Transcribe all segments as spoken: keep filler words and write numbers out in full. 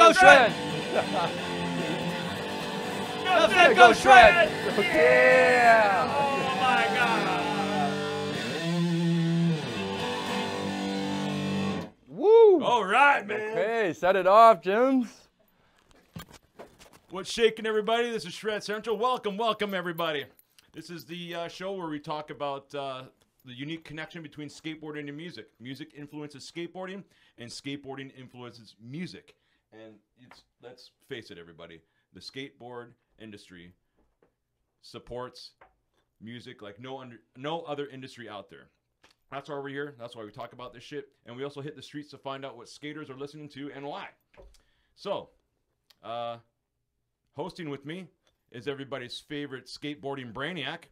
go shred. Nuff said go shred. Yeah. Oh my God. Woo. All right, man. Okay, set it off, Jims. What's shaking, everybody? This is Shred Central. Welcome, welcome, everybody. This is the uh, show where we talk about uh, the unique connection between skateboarding and music. Music influences skateboarding, and skateboarding influences music. And it's, let's face it, everybody, the skateboard industry supports music like no under, no other industry out there. That's why we're here. That's why we talk about this shit. And we also hit the streets to find out what skaters are listening to and why. So, uh... hosting with me is everybody's favorite skateboarding brainiac,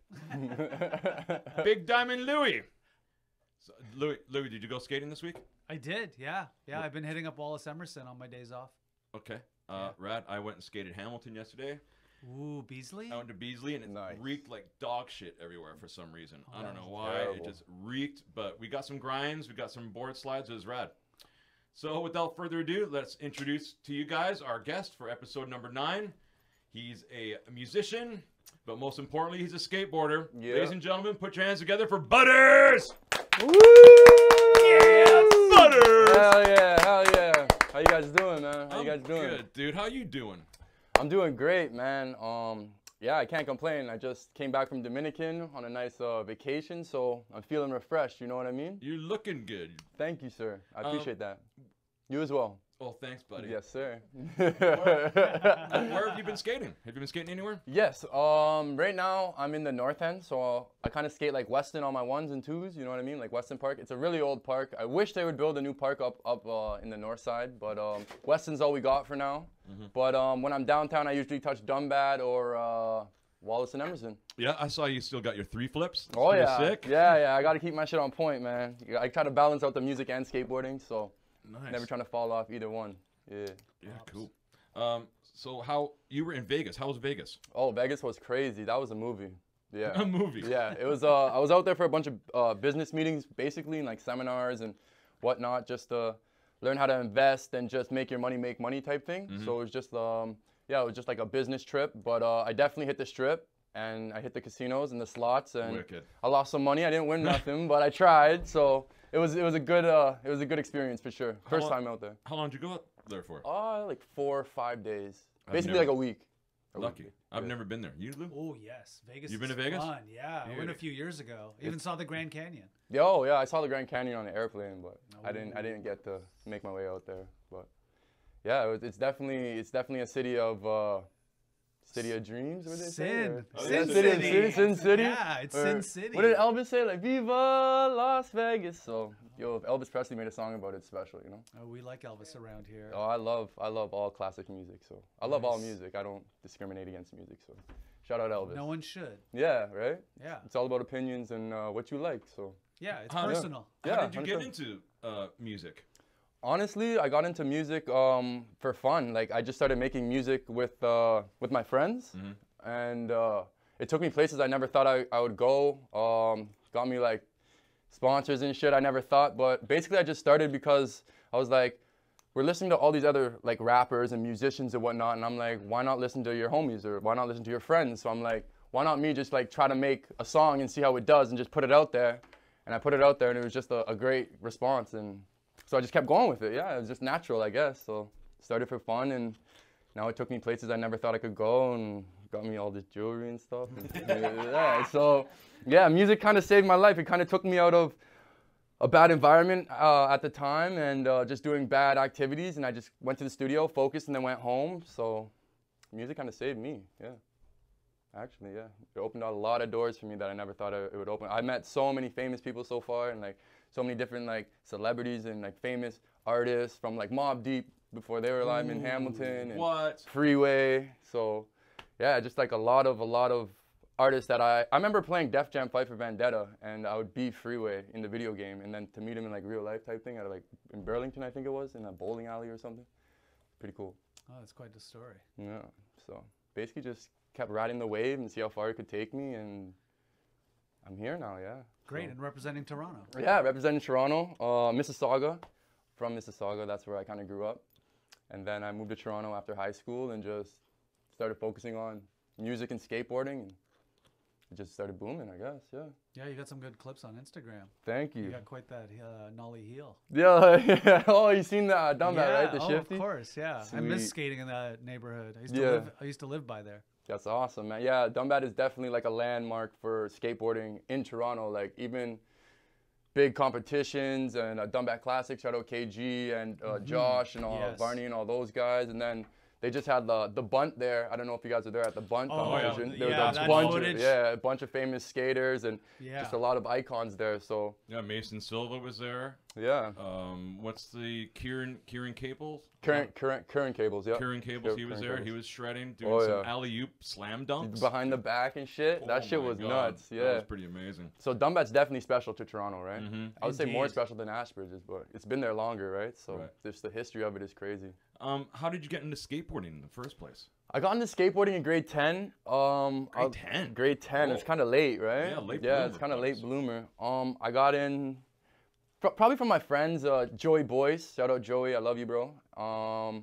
Big Diamond Louie. So, Louie, Louie, did you go skating this week? I did, yeah. Yeah, I've been hitting up Wallace Emerson on my days off. Okay. Uh, yeah. Rad, I went and skated Hamilton yesterday. Ooh, Beasley? I went to Beasley, and it Nice. reeked like dog shit everywhere for some reason. Oh, I don't know that why. terrible. It just reeked, but we got some grinds. We got some board slides. It was rad. So without further ado, let's introduce to you guys our guest for episode number nine. He's a musician, but most importantly, he's a skateboarder. Yeah. Ladies and gentlemen, put your hands together for Butterzz! Woo! Yeah, Butterzz! Hell yeah, hell yeah. How you guys doing, man? How I'm you guys doing? good, dude. How you doing? I'm doing great, man. Um, yeah, I can't complain. I just came back from Dominican on a nice uh, vacation, so I'm feeling refreshed. You know what I mean? You're looking good. Thank you, sir. I Um, appreciate that. You as well. Oh, thanks, buddy. Yes, sir. Where have you been skating? Have you been skating anywhere? Yes. Um. Right now, I'm in the North End, so I kind of skate like Weston on my ones and twos. You know what I mean? Like Weston Park. It's a really old park. I wish they would build a new park up up uh, in the north side, but um, Weston's all we got for now. Mm-hmm. But um, when I'm downtown, I usually touch Dumbat or uh, Wallace and Emerson. Yeah, I saw you still got your three flips. That's Oh pretty yeah. sick. Yeah, yeah. I got to keep my shit on point, man. I try to balance out the music and skateboarding, so Nice. never trying to fall off either one. Yeah. Yeah, cool. Um, so how you were in Vegas? How was Vegas? Oh, Vegas was crazy. That was a movie. Yeah. A movie. Yeah, it was. Uh, I was out there for a bunch of uh, business meetings, basically, and like seminars and whatnot, just to learn how to invest and just make your money make money type thing. Mhm. So it was just, um, yeah, it was just like a business trip. But uh, I definitely hit the strip and I hit the casinos and the slots, and Wicked. I lost some money. I didn't win nothing, but I tried. So it was it was a good uh, it was a good experience for sure. How First long- time out there. How long did you go out there for? Uh, like four or five days, I've basically never- like a week. A Lucky. week. I've Yeah. never been there. You, Lou? Oh, yes. Vegas You've been is to Vegas? fun. Yeah, I went a Dude. few years ago. Even saw the Grand Canyon. Yeah, oh yeah, I saw the Grand Canyon on the airplane, but I didn't. I Oh. didn't get to make my way out there. But yeah, it was, it's definitely it's definitely a city of uh, city of dreams. What did they say? Sin. Or- Oh, Sin yeah, Sin City. City. Sin City. Yeah, it's Or- Sin City. What did Elvis say? Like Viva Las Vegas. So yo, if Elvis Presley made a song about it, it's special, you know. Oh, we like Elvis around here. Oh, I love I love all classic music. So I love all Nice. music. I don't discriminate against music. So shout out Elvis. No one should. Yeah, right. Yeah. It's all about opinions and uh, what you like. So. Yeah, it's How- personal. How Yeah, did you get one hundred percent. into uh, music? Honestly, I got into music um, for fun. Like I just started making music with uh, with my friends, Mhm. and uh, it took me places I never thought I, I would go. Um, got me like sponsors and shit I never thought. But basically, I just started because I was like, we're listening to all these other like rappers and musicians and whatnot, and I'm like, why not listen to your homies or why not listen to your friends? So I'm like, why not me just like try to make a song and see how it does and just put it out there. And I put it out there, and it was just a, a great response. And so I just kept going with it. Yeah, it was just natural, I guess. So started for fun, and now it took me places I never thought I could go, and got me all this jewelry and stuff. And, yeah, so yeah, music kind of saved my life. It kind of took me out of a bad environment uh, at the time, and uh, just doing bad activities. And I just went to the studio, focused, and then went home. So music kind of saved me. Yeah. Actually, yeah, it opened a lot of doors for me that I never thought it would open. I met so many famous people so far, and like so many different like celebrities and like famous artists from like Mobb Deep before they were alive in Hamilton, and What? Freeway. So yeah, just like a lot of a lot of artists that I I remember playing Def Jam Fight for Vendetta, and I would be Freeway in the video game, and then to meet him in like real life type thing at like in Burlington, I think it was, in a bowling alley or something. Pretty cool. Oh, that's quite the story. Yeah. So basically just kept riding the wave and see how far it could take me, and I'm here now, yeah. Great, So- and representing Toronto. Yeah, representing Toronto, uh, Mississauga, from Mississauga, that's where I kind of grew up. And then I moved to Toronto after high school and just started focusing on music and skateboarding. And it just started booming, I guess, yeah. Yeah, you got some good clips on Instagram. Thank you. You got quite that uh, nollie heel. Yeah, yeah. Oh, you seen that? Uh, done yeah, that, right? The oh, shifty? of course, yeah. I Sweet. miss skating in that neighborhood. I used to Yeah. live. I used to live by there. That's awesome, man. Yeah, Dumbat is definitely like a landmark for skateboarding in Toronto. Like even big competitions and uh, Dumbat Classic, shout out K G and uh, Mm-hmm. Josh and all Yes. Varney and all those guys. And then they just had the the bunt there. I don't know if you guys are there at the bunt Oh, competition. yeah. There Yeah, was a that bunch footage. of, yeah, a bunch of famous skaters and Yeah. just a lot of icons there. So Yeah, Mason Silva was there. yeah, Um, what's the Kieran Kieran Cables? current current current cables. Yeah, Kieran Cables, he was Current there. He Cables. was shredding, doing Oh, some yeah. alley oop slam dunks. Behind the back and shit. that Oh shit my was God, nuts. that Yeah. was pretty amazing. So Dumbat's definitely special to Toronto, right? Mhm. I would say more Indeed. special than Ashbridge's, but it's been there longer, right? So Right. just the history of it is crazy. Um, how did you get into skateboarding in the first place? I got into skateboarding in grade ten. Um, Grade I- ten? Grade ten. It's Oh. kind of late, right? Yeah, late Yeah, it's bloomer, kind of late Butterzz. bloomer. Um, I got in fr- probably from my friends, uh, Joey Boyce. Shout out Joey, I love you, bro. Um,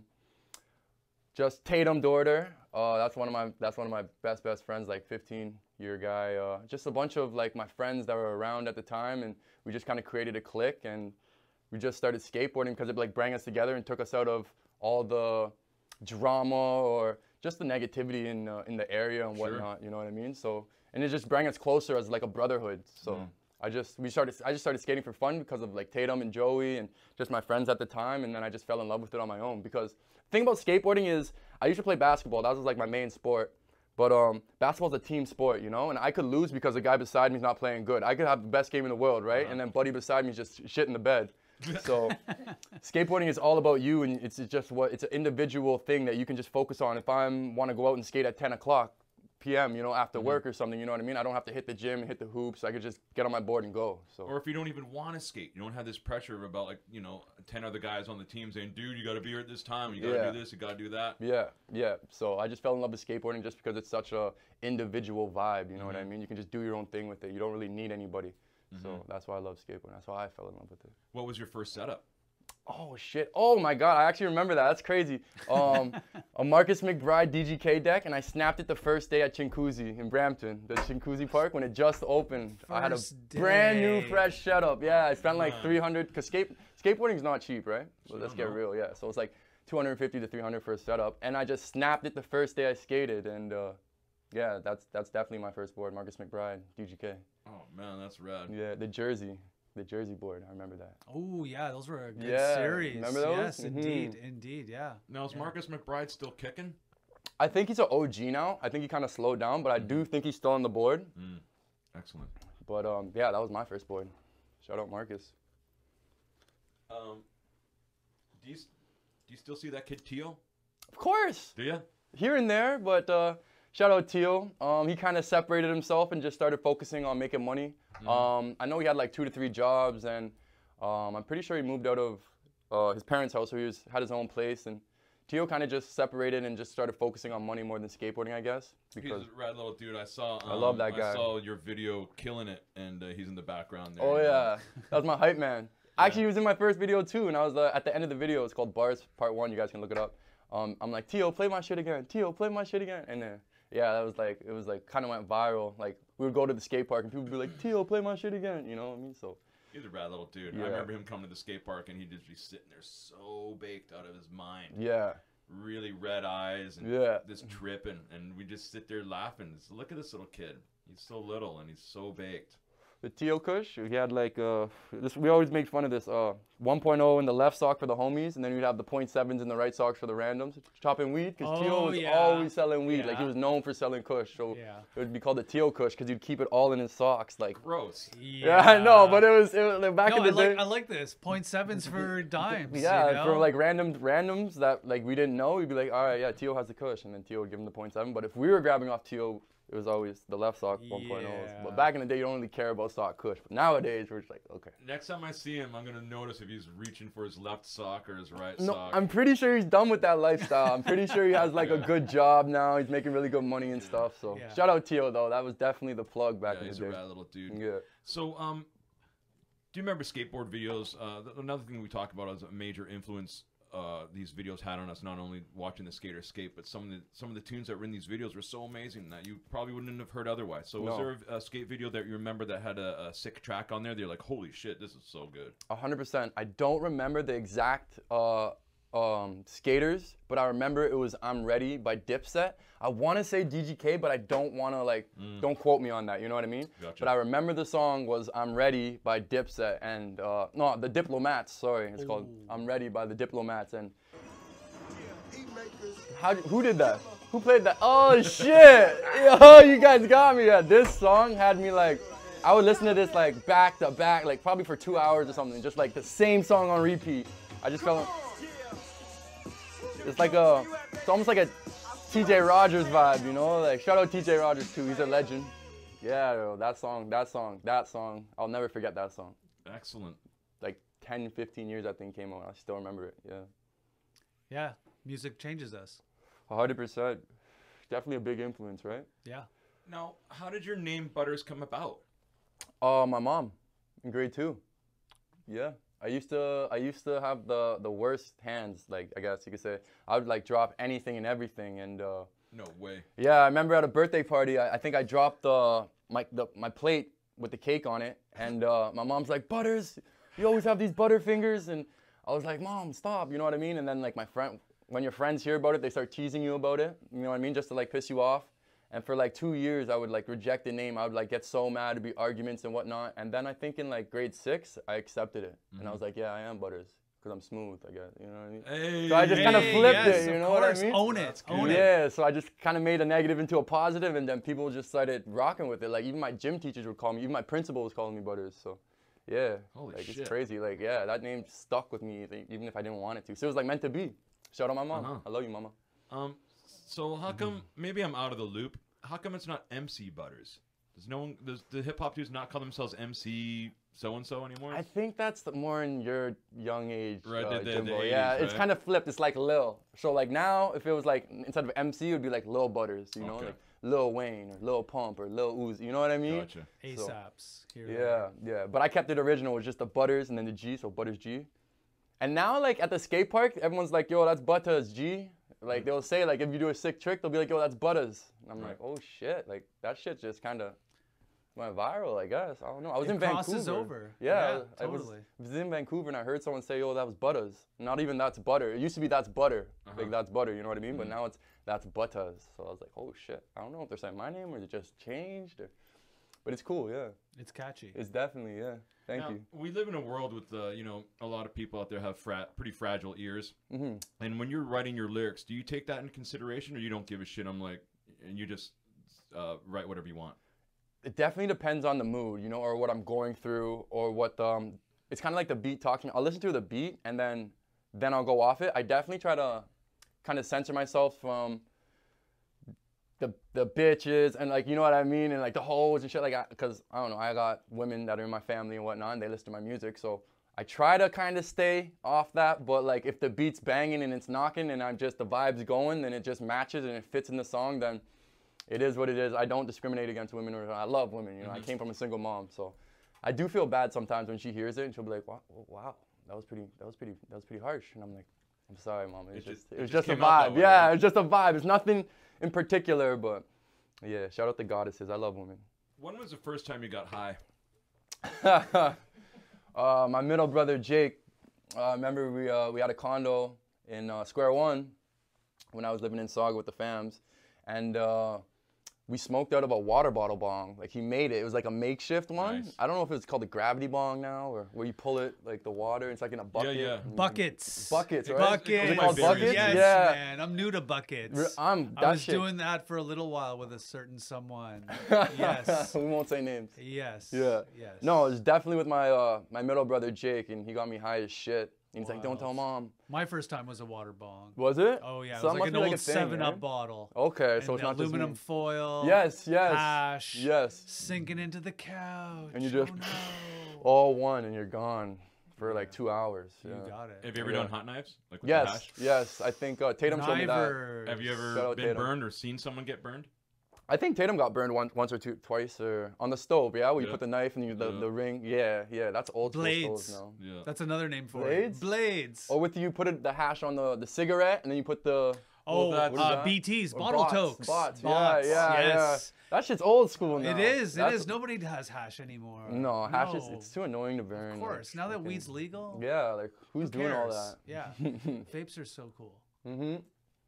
just Tatum Dorder. Uh, that's one of my that's one of my best best friends, like fifteen year guy. Uh, just a bunch of like my friends that were around at the time, and we just kind of created a clique, and we just started skateboarding because it like brought us together and took us out of all the drama or just the negativity in uh, in the area and Sure. whatnot. You know what I mean? So and it just brought us closer as like a brotherhood. So. Mm. I just we started I just started skating for fun because of like Tatum and Joey and just my friends at the time, and then I just fell in love with it on my own. Because the thing about skateboarding is I used to play basketball. That was like my main sport. But um, basketball's a team sport, you know, and I could lose because the guy beside me is not playing good. I could have the best game in the world, right? Uh-huh. And then buddy beside me is just shit in the bed. So skateboarding is all about you, and it's just what it's an individual thing that you can just focus on. If I want to go out and skate at ten o'clock p m, you know, after Mm-hmm. work or something, you know what I mean? I don't have to hit the gym and hit the hoops. I could just get on my board and go. So Or if you don't even want to skate, you don't have this pressure about like, you know, ten other guys on the team saying, dude, you got to be here at this time. You got to Yeah. do this. You got to do that. yeah, yeah. So I just fell in love with skateboarding just because it's such a individual vibe. You know what I Mhm. mean? You can just do your own thing with it. You don't really need anybody. So Mhm. that's why I love skateboarding. That's why I fell in love with it. What was your first setup? Oh shit! Oh my god! I actually remember that. That's crazy. Um, a Marcus McBride D G K deck, and I snapped it the first day at Chinguzi in Brampton, the Chinguzi Park when it just opened. I had a First brand new, day. fresh setup. Yeah, I spent like Man. three hundred. Cause skate skateboarding's not cheap, right? Well, let's No, get no. real. Yeah, so it's like two hundred fifty to three hundred for a setup, and I just snapped it the first day I skated, and uh, yeah, that's that's definitely my first board, Marcus McBride D G K. Oh, man, that's rad. Yeah, the Jersey, the Jersey board. I remember that. Oh yeah, those were a good Yeah, series. remember those? Yes, Mhm. indeed, indeed, yeah. Now, is Yeah. Marcus McBride still kicking? I think he's an O G now. I think he kind of slowed down, but I do think he's still on the board. Mm. Excellent. But um, yeah, that was my first board. Shout out Marcus. Um, do you, s- do you still see that kid Teal? Of course, Do you? here and there, but uh, shout out Teal. Um, he kind of separated himself and just started focusing on making money. Mhm. Um, I know he had like two to three jobs, and um, I'm pretty sure he moved out of uh, his parents' house, so he was, had his own place. And Teal kind of just separated and just started focusing on money more than skateboarding, I guess. He's Because a rad little dude. I saw. Um, I love that I guy. saw your video killing it, and uh, he's in the background there. oh you know. yeah, that was my hype man. Actually, he was in my first video too, and I was uh, at the end of the video. It's called Bars Part One. You guys can look it up. Um, I'm like, Tio, play my shit again. Tio, play my shit again. And then, yeah, that was like, it was like kind of went viral. Like we would go to the skate park and people would be like, Tio, play my shit again. You know what I mean? So He's a rad little dude. I Yeah. remember him coming to the skate park, and he'd just be sitting there so baked out of his mind. yeah, Really red eyes and yeah. this tripping, and we just sit there laughing. Just look at this little kid. He's so little, and he's so baked. The Tio Kush, he had like, uh, this, we always make fun of this, uh, one point oh in the left sock for the homies, and then you'd have the point sevens in the right socks for the randoms. Chopping weed, because Tio Oh, was yeah. always selling weed. Like he Yeah. was known for selling Kush. So Yeah. it would be called the Tio Kush, because he'd keep it all in his socks. Like, Gross. yeah, I know, but it was, it was like, back no, in the I like day. I like this. Point sevens for dimes. Yeah, you know? for like random randoms that like we didn't know, we'd be like, all right, yeah, Tio has the Kush, and then Tio would give him the point seven. But if we were grabbing off Tio, it was always the left sock one point ohs. Yeah. But back in the day, you don't really care about sock Kush. But nowadays, we're just like, okay. Next time I see him, I'm gonna notice if he's reaching for his left sock or his right No, sock. I'm pretty sure he's done with that lifestyle. I'm pretty sure he has like a Yeah. good job now. He's making really good money and stuff. So Yeah. shout out Tio though. That was definitely the plug back yeah, in he's the a day. rad little dude. Yeah. So, um, do you remember skateboard videos? Uh, th- another thing we talk about as a major influence uh, these videos had on us, not only watching the skater skate, but some of the some of the tunes that were in these videos were so amazing that you probably wouldn't have heard otherwise. So, was No. there a, a skate video that you remember that had a, a sick track on there? That you're like, holy shit, this is so good. A hundred percent. I don't remember the exact uh, um, skaters, but I remember it was "I'm Ready" by Dipset. I want to say D G K, but I don't want to like. Mm. Don't quote me on that. You know what I mean? Gotcha. But I remember the song was "I'm Ready" by Dipset and uh, no, the Diplomats. Sorry, it's called "I'm Ready" by the Diplomats. And how? Who did that? Who played that? Oh shit! Yo, you guys got me. Yeah, this song had me like. I would listen to this like back to back, like probably for two hours or something, just like the same song on repeat. I just felt it's like a, it's almost like a T J Rogers vibe, you know? Like shout out T J Rogers too, he's a legend. Yeah, yo, that song, that song, that song. I'll never forget that song. Excellent. Like ten, fifteen years I think came out. I still remember it. Yeah. Yeah, music changes us. A hundred percent. Definitely a big influence, right? Yeah. Now, how did your name Butters come about? Uh, my mom, in grade two. Yeah, I used to, I used to have the the worst hands. Like I guess you could say, I would like drop anything and everything. And uh, No way. yeah, I remember at a birthday party, I, I think I dropped the my the, my plate with the cake on it, and uh, my mom's like, "Butters, you always have these butter fingers," and I was like, "Mom, stop," you know what I mean? And then like my friend, when your friends hear about it, they start teasing you about it. You know what I mean? Just to like piss you off. And for like two years, I would like reject the name. I would like get so mad, it'd be arguments and whatnot. And then I think in like grade six, I accepted it. Mm-hmm. And I was like, yeah, I am Butters, because I'm smooth, I guess. You know what I mean? Hey, so I just Hey, kind of flipped yes, it, you of know what I course. mean? Own it. Own it. Yeah, so I just kind of made a negative into a positive, and then people just started rocking with it. Like even my gym teachers would call me, even my principal was calling me Butters. So yeah, Holy like shit. it's crazy. Like yeah, that name stuck with me even if I didn't want it to. So it was like meant to be. Shout out my mom. Uh-huh. I love you, mama. Um, so how come? Maybe I'm out of the loop. How come it's not M C Butters? Does no one? Does the hip hop dudes not call themselves M C so and so anymore? I think that's the, more in your young age, Right, uh, the- the- the Gymbo. eighties, yeah, it's right? kind of flipped. It's like Lil. So like now, if it was like instead of M C, it would be like Lil Butters. You know, Okay. like Lil Wayne or Lil Pump or Lil Uzi. You know what I mean? Gotcha. ASAPs. Here Yeah, yeah. But I kept it original. It was just the Butters and then the G, so Butterzz G. And now, like at the skate park, everyone's like, "Yo, that's Butterzz G." Like they'll say, like if you do a sick trick, they'll be like, "Yo, that's Butterzz." And I'm Right. like, "Oh shit!" Like that shit just kind of went viral, I guess. I don't know. I was It in crosses Vancouver. over. Yeah, Yeah, I was, totally. I was in Vancouver and I heard someone say, "Yo, that was Butterzz." Not even that's butter. It used to be that's butter. Uh-huh. Like that's butter. You know what I mean? But Mhm. now it's that's Butterzz. So I was like, "Oh shit!" I don't know if they're saying my name or it just changed. Or, but it's cool. Yeah, It's catchy. it's definitely yeah. Thank Now, you. we live in a world with, uh, you know, a lot of people out there have fra- pretty fragile ears. hmm And when you're writing your lyrics, do you take that in consideration, or you don't give a shit? I'm like, and you just uh, write whatever you want. It definitely depends on the mood, you know, or what I'm going through, or what the, um, it's kind of like the beat talking. I'll listen to the beat and then, then I'll go off it. I definitely try to kind of censor myself from the the bitches and like, you know what I mean, and like the hoes and shit like that, because I don't know, I got women that are in my family and whatnot, and they listen to my music, so I try to kind of stay off that. But like if the beat's banging and it's knocking and I'm just the vibe's going, then it just matches and it fits in the song, then it is what it is. I don't discriminate against women, or I love women, you know. Mhm. I came from a single mom, so I do feel bad sometimes when she hears it and she'll be like, wow, wow, that was pretty, that was pretty, that was pretty harsh. And I'm like, I'm sorry, mom. It was It just, just- it it was just just a came out that vibe. way, Yeah, right? it's just a vibe. It's nothing in particular, but yeah, shout out the goddesses. I love women. When was the first time you got high? uh, my middle brother Jake. Uh, I remember we uh, we had a condo in uh, Square One when I was living in Saga with the fams, and uh, we smoked out of a water bottle bong. Like he made it. It was like a makeshift one. Nice. I don't know if it's called a gravity bong now, or where you pull it like the water. It's like in a bucket. yeah. and you- Buckets. Buckets, It right? goes- Buckets. it Is it called goes by buckets? Yes, Yeah. man. I'm new to buckets. Re- I'm that I was shit. doing that for a little while with a certain someone. Yes. we won't say names. Yes. Yeah. Yes. No, it was definitely with my uh, my middle brother Jake, and he got me high as shit. And he's like, "Don't tell Wow. mom." My first time was a water bong. Was it? Oh yeah, it So was that like must an be old a thing, Seven Up right? bottle. Okay, so And it's not just aluminum me. foil. Yes, yes. Hash. Yes. Sinking into the couch. And you just- Oh, no. All one, and you're gone for like two hours. You Yeah. got it. Have you ever Yeah. done hot knives? Like with the Yes, hash? yes. I think uh, Tatum showed me that. Knivers. Have you Shout ever out been Tatum. burned or seen someone get burned? I think Tatum got burned once, once or two, twice, or on the stove. Yeah, where you Yeah. put the knife and you, the, Yeah. the ring. Yeah, yeah, that's old school Blades. stoves now. Yeah. That's another name for Blades? it. Blades. Or with you put it, the hash on the, the cigarette, and then you put the Oh, that's- what is uh, that? B Ts, Or bottle bots, tokes. Bots, Bots, yeah, yeah, yes. yeah. That shit's old school now. It is. It That's- is. Nobody has hash anymore. No, hash is No. it's too annoying to burn. Of course. like, now that fucking- weed's legal. Yeah, like who's who doing all cares? that? Yeah. Vapes are so cool. Mm-hmm.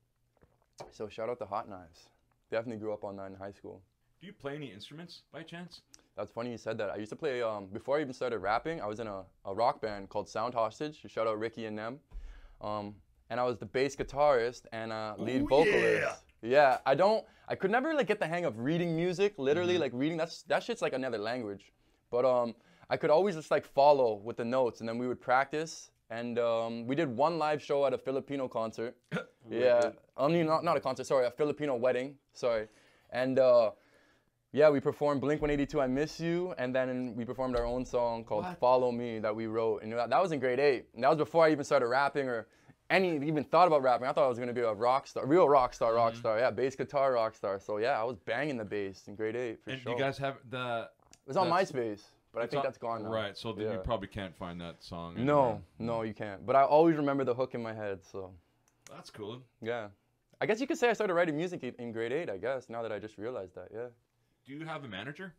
So shout out to Hot Knives. Definitely grew up on that in high school. Do you play any instruments by chance? That's funny you said that. I used to play, um, before I even started rapping, I was in a, a rock band called Sound Hostage. Shout out Ricky and them. Um, and I was the bass guitarist and uh, lead Ooh, vocalist. yeah. Yeah, I don't, I could never like get the hang of reading music, literally Mm-hmm. like reading, that's, that shit's like another language. But um, I could always just like follow with the notes and then we would practice. And um, we did one live show at a Filipino concert. Yeah, I mean, not, not a concert, sorry, a Filipino wedding, sorry. And uh, yeah, we performed Blink one eighty-two, I Miss You, and then we performed our own song called What? Follow Me that we wrote. And that, that was in grade eight. And that was before I even started rapping or any, even thought about rapping. I thought I was gonna be a rock star, real rock star, rock Mm-hmm. star, yeah, bass guitar rock star. So yeah, I was banging the bass in grade eight for And sure. do you guys have the? it was on that's- MySpace, but I it's think on- that's gone now. Right. So then Yeah. you probably can't find that song. No, anymore. no, you can't. But I always remember the hook in my head, so That's cool. yeah. I guess you could say I started writing music in- in grade eight, I guess, now that I just realized that, yeah. Do you have a manager?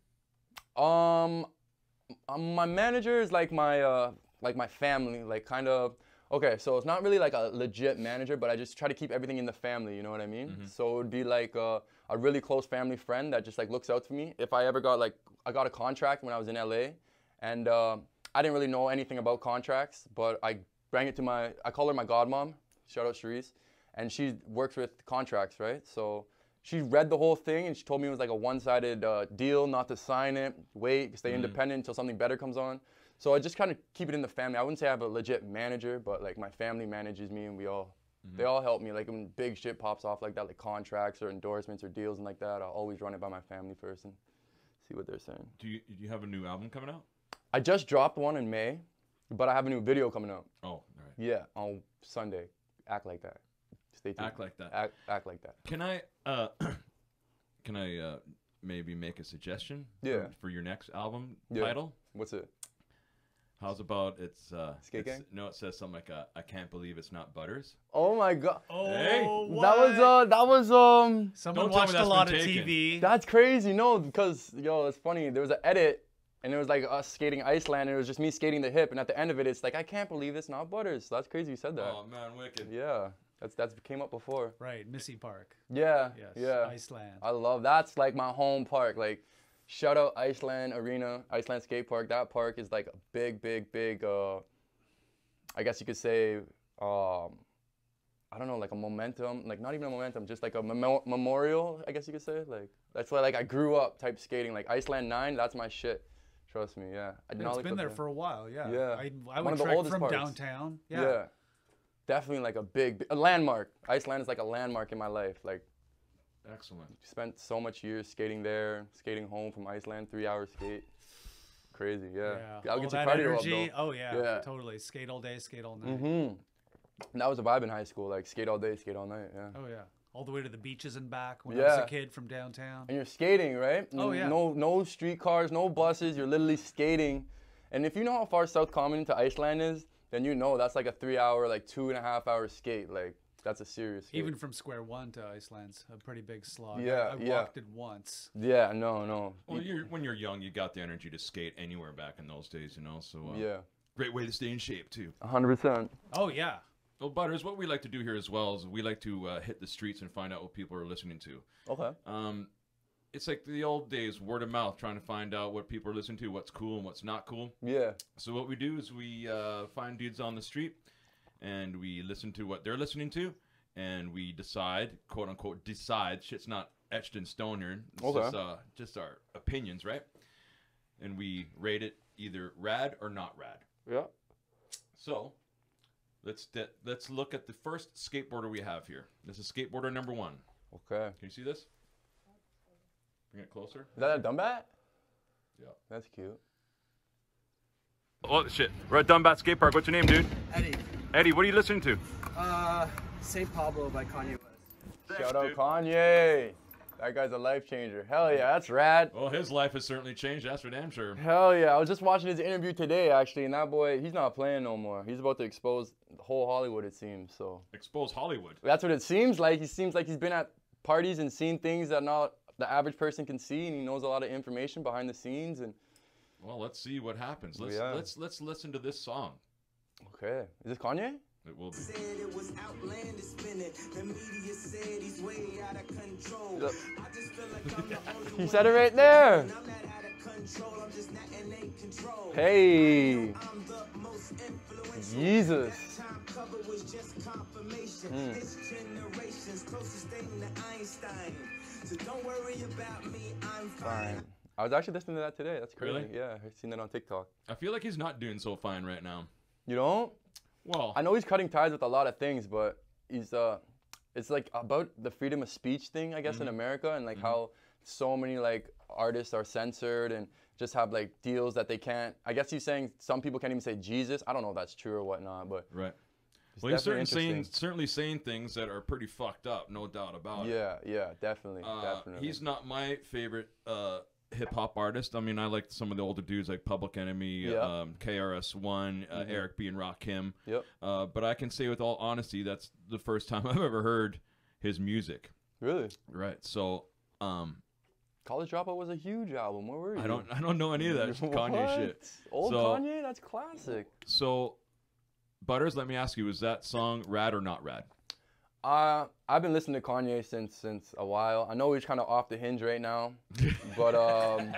Um, um, my manager is like my uh, like my family, like kind of. Okay, so it's not really like a legit manager, but I just try to keep everything in the family. You know what I mean? So it would be like a, a really close family friend that just like looks out for me. If I ever got like I got a contract when I was in L A, and uh, I didn't really know anything about contracts, but I bring it to my I call her my godmom. Shout out Charisse, and she works with contracts, right? So. She read the whole thing and she told me it was like a one-sided uh, deal, not to sign it, wait, stay independent until something better comes on. So I just kind of keep it in the family. I wouldn't say I have a legit manager, but like my family manages me and we all, they all help me. Like when big shit pops off like that, like contracts or endorsements or deals and like that, I'll always run it by my family first and see what they're saying. Do you do you have a new album coming out? I just dropped one in May, but I have a new video coming out. Oh, all right. Yeah, on Sunday. Act like that. Stay tuned. Act like that. Act, act like that. Can I uh, can I uh, maybe make a suggestion? Yeah. For, for your next album Yeah. title. What's it? How's about it's uh, Skate it's- Gang? No, it says something like uh, I can't believe it's not Butters. Oh my god. Oh, Hey. That was uh that was um Someone Don't tell me watched a that's lot been of taken. T V. that's crazy. No, because yo, it's funny. There was an edit and it was like us skating Iceland and it was just me skating the hip and at the end of it it's like I can't believe it's not Butters. That's crazy you said that. Oh man, wicked. Yeah. That's that's came up before. Right, Missy Park. Yeah. Yes, Yeah. Iceland. I love that's like my home park. Like shout out Iceland Arena, Iceland Skate Park. That park is like a big, big, big uh I guess you could say um I don't know, like a momentum, like not even a momentum, just like a memo- memorial, I guess you could say. Like that's why like I grew up type skating. Like Iceland nine, that's my shit. Trust me, yeah. I did not It's like been the- there for a while, yeah. Yeah. I, I One would of the trek oldest from parks. downtown. Yeah. Yeah. Definitely like a big, a landmark. Iceland is like a landmark in my life. Like Excellent. spent so much years skating there, skating home from Iceland, three hour skate. Crazy, yeah. Yeah. I'll All get that your cardio energy. up though. Oh yeah, Yeah. totally. Skate all day, skate all night. Mm-hmm. And that was a vibe in high school, like skate all day, skate all night, yeah. Oh yeah. All the way to the beaches and back when I was Yeah. a kid from downtown. And you're skating, right? Oh, yeah. No, no streetcars, no buses. You're literally skating. And if you know how far South Common to Iceland is, then you know that's like a three-hour, like two and a half hour skate. Like that's a serious skate. Even from Square One to Iceland's a pretty big slog. Yeah, I, I yeah. walked it once. Yeah, no, no. Well, you're, when you're young, you got the energy to skate anywhere back in those days, you know. So uh, Yeah, great way to stay in shape too. one hundred percent. Oh yeah. Well, Butters, what we like to do here as well is we like to uh, hit the streets and find out what people are listening to. Okay. Um, it's like the old days, word of mouth, trying to find out what people are listening to, what's cool and what's not cool. Yeah. So what we do is we uh, find dudes on the street, and we listen to what they're listening to, and we decide, quote unquote, decide. Shit's not etched in stone here. It's Okay. just, uh, just our opinions, right? And we rate it either rad or not rad. Yeah. So let's de- let's look at the first skateboarder we have here. This is skateboarder number one. Okay. Can you see this? Bring it closer. Is that a Dumbat? Yeah. That's cute. Oh shit! We're at Dumbat Skate Park. What's your name, dude? Eddie. Eddie. What are you listening to? Uh, Saint Pablo by Kanye West. Shout out Kanye. That guy's a life changer. Hell yeah, that's rad. Well, his life has certainly changed. That's for damn sure. Hell yeah. I was just watching his interview today, actually, and that boy, he's not playing no more. He's about to expose the whole Hollywood, it seems. So Expose Hollywood. that's what it seems like. He seems like he's been at parties and seen things that not the average person can see, and he knows a lot of information behind the scenes. And Well, let's see what happens. Let's Yeah. let's let's listen to this song. okay, is this Kanye? It will be. Said it was outlandish spinning. The media said he's way out of control. Yep. I just feel like I'm the only He one said it right there. I'm not out of control. I'm just not in a control. Hey, I'm the most influential. Jesus. That time cover was just confirmation. Mm. It's generations closest thing to Einstein. So don't worry about me. I'm fine. Fine. I was actually listening to that today. That's crazy. Really? Yeah, I've seen that on TikTok. I feel like he's not doing so fine right now. You don't? Well, I know he's cutting ties with a lot of things, but he's uh, it's like about the freedom of speech thing, I guess, Mm-hmm. in America, and like how so many like artists are censored and just have like deals that they can't. I guess he's saying some people can't even say Jesus. I don't know if that's true or whatnot, but right. it's Well, he's definitely certain saying, interesting. certainly saying things that are pretty fucked up, no doubt about it. Yeah, yeah, definitely, Uh, definitely. he's not my favorite uh, hip hop artist. I mean, I like some of the older dudes like Public Enemy, Yeah. um, K R S One, uh, Mhm. Eric B. and Rakim. Yep. Uh, but I can say with all honesty, that's the first time I've ever heard his music. Really? Right. So, um, College Dropout was a huge album. Where were you? I don't, I don't know any of that Kanye What? shit. Old So- Kanye? That's classic. So, Butters, let me ask you: is that song rad or not rad? Uh, I've been listening to Kanye since since a while. I know he's kind of off the hinge right now, but um,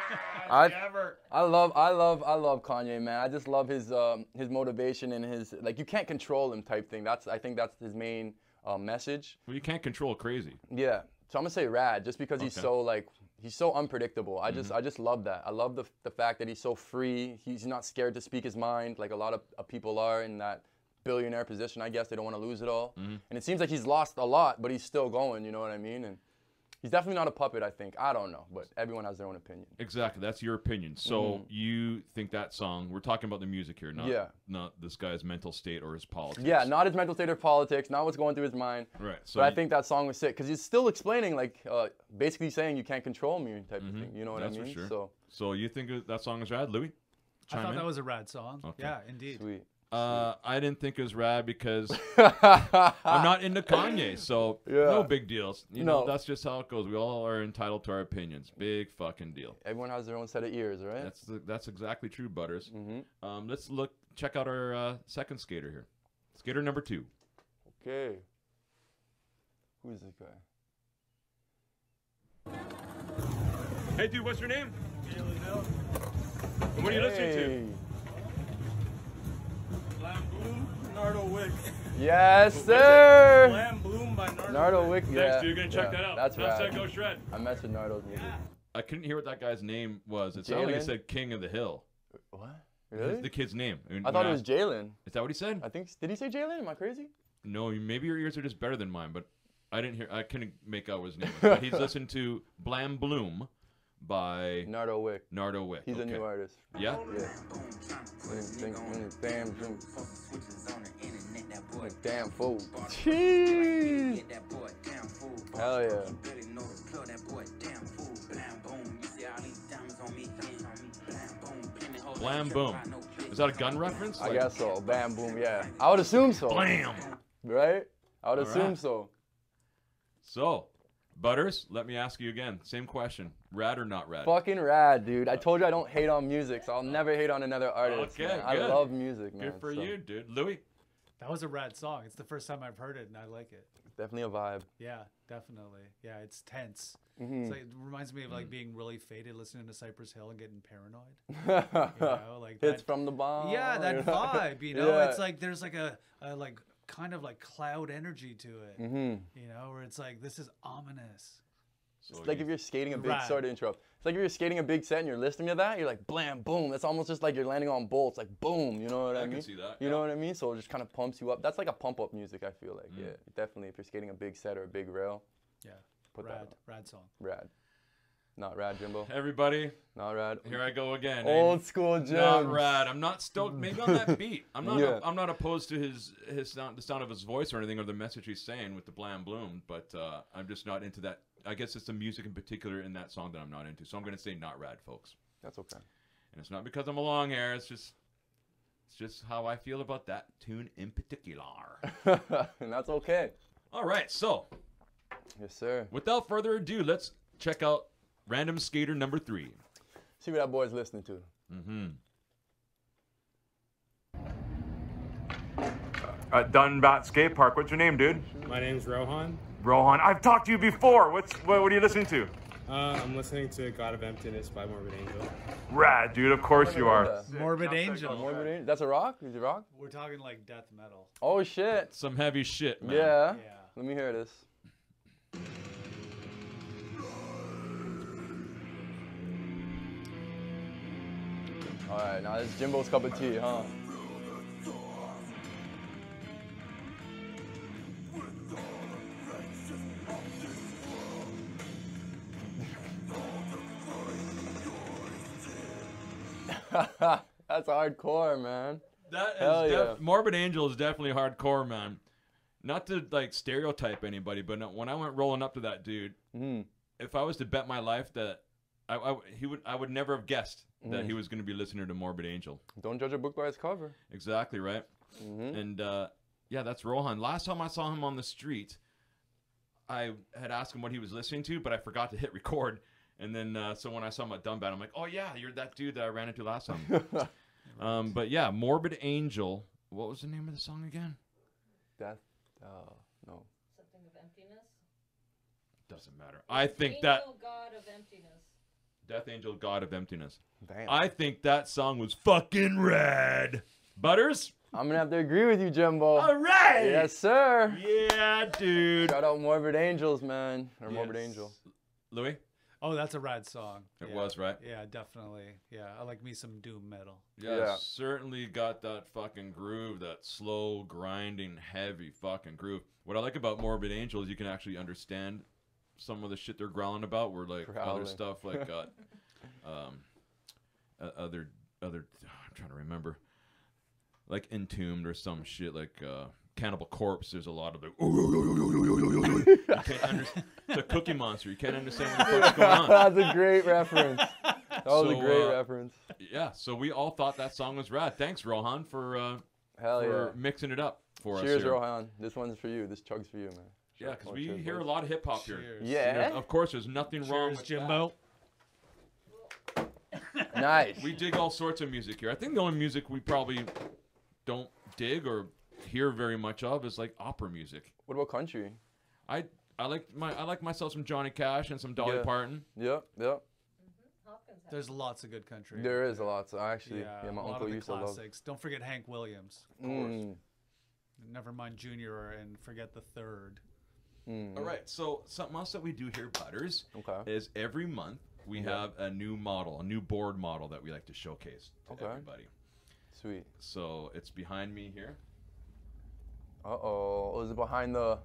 I I love I love I love Kanye, man. I just love his um his motivation and his like you can't control him type thing. That's I think that's his main uh, message. Well, you can't control crazy. Yeah. So I'm gonna say rad, just because he's Okay. so like he's so unpredictable. I just I just love that. I love the the fact that he's so free. He's not scared to speak his mind like a lot of uh, people are in that billionaire position. I guess they don't want to lose it all. Mm-hmm. And it seems like he's lost a lot, but he's still going. You know what I mean? And he's definitely not a puppet. I think. I don't know, but everyone has their own opinion. Exactly. That's your opinion. So you think that song? We're talking about the music here, not Mm-hmm. Yeah. not this guy's mental state or his politics. Yeah, not his mental state or politics, not what's going through his mind. Right. So But I you- think that song was sick because he's still explaining, like, uh, basically saying you can't control me type of thing. You know what That's I for mean? sure. So So you think that song is rad, Louis? I Chime thought in. that was a rad song. Okay. Yeah, indeed. sweet. Uh, I didn't think it was rad because I'm not into Kanye, so Yeah. no big deals. You know, No. that's just how it goes. We all are entitled to our opinions. Big fucking deal. Everyone has their own set of ears, right? That's the, that's exactly true, Butters. Mm-hmm. Um, let's look check out our uh, second skater here. Skater number two. Okay. Who's this guy? Hey, dude, what's your name? And what are you listening to? Hey. Lamb Bloom, Nardo Wick. Yes, sir. Lamb Bloom by Nardo, Nardo Wick. Wick, yeah. Thanks, dude. You're gonna check yeah, that out. That's Enough said, rad. go shred. I mess with Nardo's music. I couldn't hear what that guy's name was. It sounded like he Jalen? said King of the Hill. What? His- Really? The kid's name. And I when thought it was asked- Jalen. Is that what he said? I think. Did he say Jalen? Am I crazy? No, maybe your ears are just better than mine, but I didn't hear. I couldn't make out what his name was. But he's listened to Blam Bloom by Nardo Wick. Nardo Wick. He's okay. a new artist. Yeah? Yeah. Damn, boom. Damn fool. Jeez. Hell yeah. Blam Boom. Is that a gun reference? I Like, guess so. Bam, boom, yeah. I would assume so. Blam! Right? I would All assume right. so. So, Butters, let me ask you again. Same question. Rad or not rad? Fucking rad, dude. I told you I don't hate on music, so I'll never hate on another artist. Okay, man. I good. love music, man. Good for so you, dude. Louis? That was a rad song. It's the first time I've heard it, and I like it. Definitely a vibe. Yeah, definitely. Yeah, it's tense. Mhm. It's like, it reminds me of Mm. like being really faded, listening to Cypress Hill and getting paranoid. You know, like Hits that, from the bomb. yeah, that you know? vibe. You know, Yeah. it's like there's like a, a like kind of like cloud energy to it. Mhm. You know, where it's like this is ominous. So It's like you- if you're skating a big, Rad. sorry to interrupt. It's like if you're skating a big set and you're listening to that, you're like, blam, boom. That's almost just like you're landing on bolts, like boom. You know what I, I can mean? see that, You yeah. know what I mean? So it just kind of pumps you up. That's like a pump up music. I feel like, Mm. yeah, definitely. If you're skating a big set or a big rail, Yeah, Put that rad, on. rad song. rad. Not rad, Gymbo. Everybody, Not rad. here I go again. Old eh? school Jim. Not rad. I'm not stoked. Maybe on that beat. I'm not. Yeah. I'm not opposed to his his sound, the sound of his voice or anything, or the message he's saying with the blam bloom. But uh, I'm just not into that. I guess it's the music in particular in that song that I'm not into. So I'm gonna say not rad, folks. That's okay. And it's not because I'm a long hair. It's just, it's just how I feel about that tune in particular. And that's okay. All right. So Yes, sir. without further ado, let's check out Random Skater number three. See what that boy's listening to. Mm-hmm. At Dunbat Skate Park. What's your name, dude? My name's Rohan. Rohan. I've talked to you before. What's what, what are you listening to? Uh, I'm listening to God of Emptiness by Morbid Angel. Rad, dude. Of course you are. That. Morbid Angel. Morbid Angel. That's a rock? Is it rock? We're talking like death metal. Oh, shit. Some heavy shit, man. Yeah. Yeah. Let me hear this. All right, now this is Jimbo's cup of tea, huh? That's hardcore, man. That is Hell def- yeah. Morbid Angel is definitely hardcore, man. Not to like stereotype anybody, but no, when I went rolling up to that dude, Mm. if I was to bet my life that I, I he would I would never have guessed that Mm. he was going to be listening to Morbid Angel. Don't judge a book by its cover. Exactly right. Mm-hmm. And uh, yeah, that's Rohan. Last time I saw him on the street, I had asked him what he was listening to, but I forgot to hit record. And then uh, so when I saw him at Dunbat, I'm like, oh yeah, you're that dude that I ran into last time. um, but yeah, Morbid Angel. What was the name of the song again? Death. Uh, no. Something of emptiness. Doesn't matter. I think Angel, that God of emptiness. Death Angel, God of Emptiness. Damn. I think that song was fucking rad. Butters? I'm gonna have to agree with you, Jimbo. All right. Yes, sir. Yeah, dude. Shout out Morbid Angels, man. Or Morbid Yes. Angel. Louis? Oh, that's a rad song. It Yeah. was, right? Yeah, definitely. Yeah, I like me some doom metal. Yeah, Yeah. certainly got that fucking groove, that slow, grinding, heavy fucking groove. What I like about Morbid Angel is you can actually understand some of the shit they're growling about. Where like other Growling. stuff, like uh, um, uh, other other. I'm trying to remember, like Entombed or some shit like uh, Cannibal Corpse. There's a lot of like. You can't understand. It's a Cookie Monster. You can't understand what the fuck's going on. That's a great reference. That was So, a great uh, reference. Yeah, so we all thought that song was rad. Thanks, Rohan, for uh, Hell for yeah. mixing it up for Cheers, us here. Rohan. This one's for you. This chug's for you, man. Yeah, because Oh, we cheers, hear boys. a lot of hip hop here. Cheers. Yeah. There's- Of course, there's nothing wrong Cheers, with Jimbo. Nice. that. We dig all sorts of music here. I think the only music we probably don't dig or hear very much of is like opera music. What about country? I I like my I like myself some Johnny Cash and some Dolly Yeah. Parton. Yep, yep. Hopkins has There's lots of good country. There is a lot. So actually, yeah, yeah, my a lot uncle of the used to love. classics. Don't forget Hank Williams. Of course. Mm, Never mind Junior and forget the third. mm. All right, so something else that we do here, Butters, Okay. is every month we Yeah. have a new model, a new board model that we like to showcase to Okay. everybody. Sweet. So it's behind me here. Uh oh. Oh, is it behind the?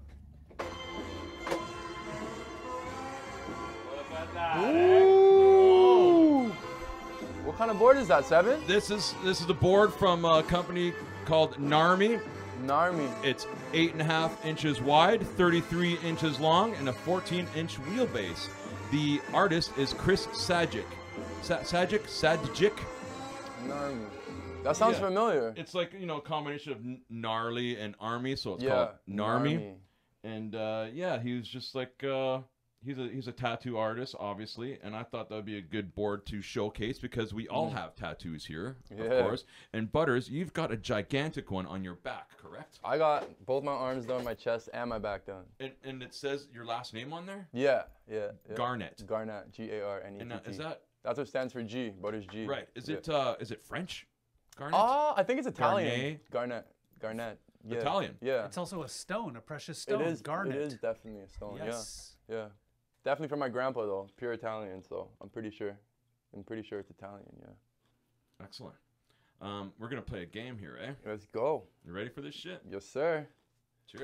Ooh. What kind of board is that? Seven? This is this is the board from a company called Narmi. Narmi. It's eight and a half inches wide, thirty-three inches long, and a fourteen inch wheelbase. The artist is Chris Sajic. Sa- Sajic? Sajic? Narmi. That sounds Yeah. familiar. It's like, you know, a combination of n- gnarly and army, so it's yeah. called Narmi. And uh, yeah, he was just like uh, he's a he's a tattoo artist, obviously, and I thought that would be a good board to showcase because we all have tattoos here, Yeah. of course. And Butters, you've got a gigantic one on your back, correct? I got both my arms done, my chest, and my back done. And and it says your last name on there, Yeah, yeah. yeah. Garnet. Garnet. G A R N E T T. And uh, is that That's what stands for G. Butters G. right? Is Yeah. it uh, is it French? Garnet. Oh, I think it's Italian. Garnet? Garnet. Garnet. Yeah. Italian. Yeah. It's also a stone, a precious It stone. is. Garnet. It is definitely a stone. Yes. Yeah. Yeah. Definitely from my grandpa though. Pure Italian. So I'm pretty sure. I'm pretty sure it's Italian. Yeah. Excellent. Um, we're gonna play a game here, eh? Let's go. You ready for this shit? Yes, sir. Cheers.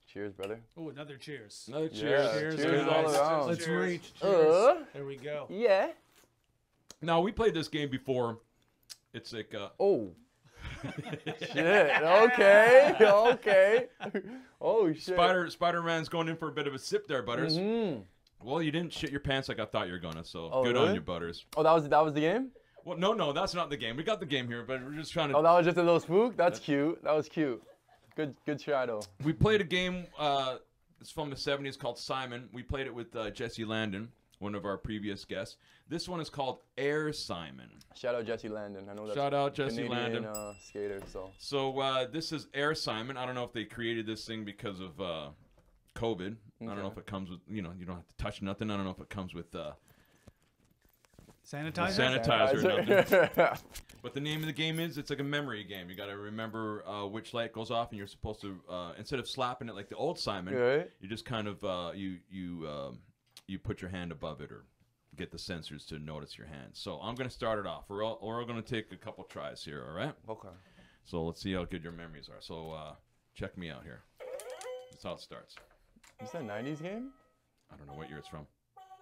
Cheers, brother. Oh, another cheers. Another Yeah, cheers. Cheers, cheers guys. all around. Let's Cheers. reach. Cheers. Uh, There we go. yeah. Now we played this game before. It's like uh, Oh. Shit. Okay. Okay. Oh shit. Spider Spider-Man's going in for a bit of a sip there, Butters. Mm. Well, you didn't shit your pants like I thought you were gonna, so Oh, good really? on you, Butters. Oh, that was that was the game. Well, no, no, that's not the game. We got the game here, but we're just trying to. Oh, that was just a little spook. That's cute. That was cute. Good, good try though. We played a game. Uh, it's from the seventies called Simon. We played it with uh, Jesse Landon, one of our previous guests. This one is called Air Simon. Shout out Jesse Landon. I know that's Shout out Jesse Canadian, Landon. uh, skater. So. So uh, this is Air Simon. I don't know if they created this thing because of uh, COVID. I don't know Okay. if it comes with, you know, you don't have to touch nothing. I don't know if it comes with uh, Sanitizer. sanitizer or nothing. Sanitizer. But the name of the game is, it's like a memory game. You got to remember uh, which light goes off, and you're supposed to, uh, instead of slapping it like the old Simon, Right. you just kind of, uh, you you um, you put your hand above it or get the sensors to notice your hand. So I'm going to start it off. We're all, we're all going to take a couple tries here, all right? Okay. So let's see how good your memories are. So uh, check me out here. That's how it starts. Is that a nineties game? I don't know what year it's from.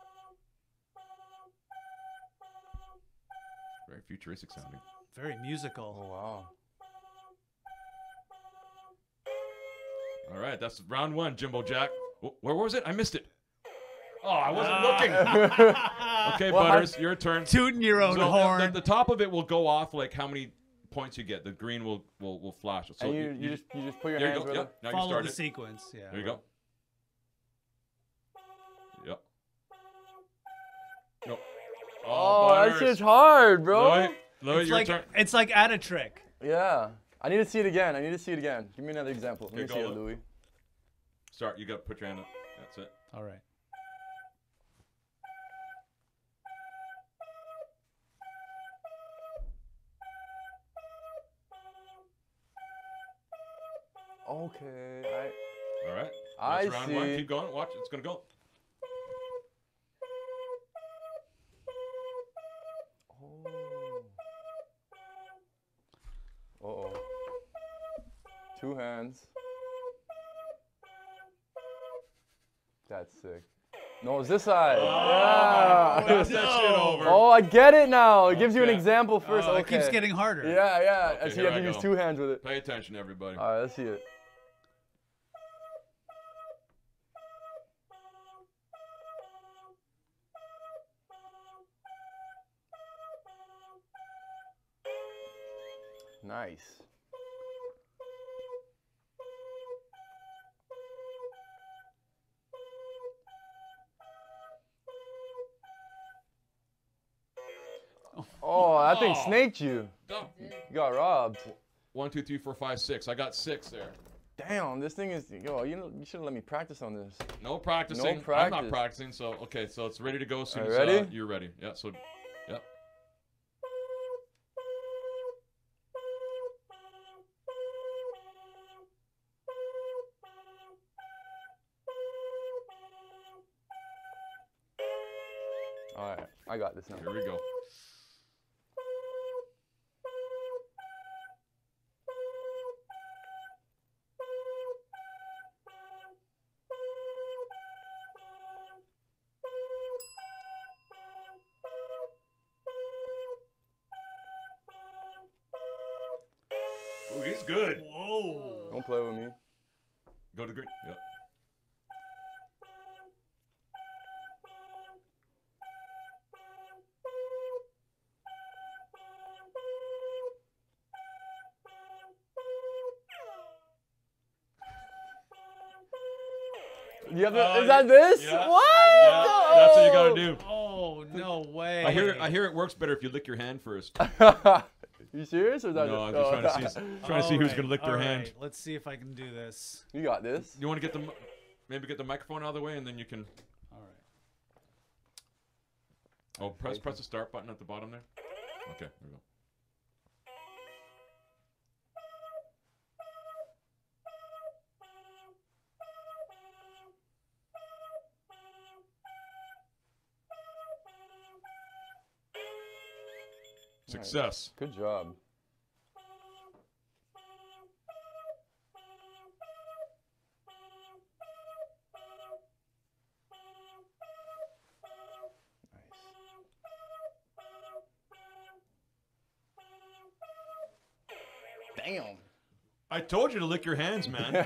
Very futuristic sounding. Very musical. Oh wow. All right, that's round one, Jimbo Jack. Wh- Where was it? I missed it. Oh, I wasn't Ah. looking. Okay, Well, Butters, your turn. Tooting your own So uh, horn. the, the top of it will go off like how many points you get. The green will will, will flash. So and you, you just you just put your there you hands go. where Yep. Now you Follow start the it. sequence. Yeah. There you go. Yep. No. Oh, Butters. that's just hard, bro. Louis, Louis, It's your like turn. it's like add a trick. Yeah. I need to see it again. I need to see it again. Give me another example. Let Okay, me go, see it, Lou. Louis. Start. You got to put your hand up. That's it. All right. Okay. I All right. I That's round one. see. Keep going. Watch. It's gonna go. Oh. Uh oh. Two hands. That's sick. No, it's this side. yeah. Pass that shit over. Oh, I get it now. It gives you an Okay. example first. Oh, okay. It keeps getting harder. Yeah, yeah. Okay, I see you here have to I use go. two hands with it. Pay attention, everybody. All right, let's see it. Nice. Oh, that thing Oh. snaked you. Go. You got robbed. One, two, three, four, five, six. I got six there. Damn, this thing is. Yo, you know, you should have let me practice on this. No practicing. I'm not practice. practicing. So okay, so it's ready to go as soon Are as you ready? Uh, you're ready. Yeah. So, yep. All right, I got this now. Here we go. Ooh, he's good. Whoa. Don't play with me. Go to green. Yep. You have to, Uh, is that this? yeah. What? Yeah, that's what you gotta do. Oh no way. I hear. I hear it works better if you lick your hand first. You serious or is that No, I'm just, just trying to see. Trying to see who's gonna lick their All hand. right, let's see if I can do this. You got this. You want to get the, mi- maybe get the microphone out of the way, and then you can. All right. Oh, press press the start button at the bottom there. Okay, there we go. Success. Good job. Damn. I told you to lick your hands, man.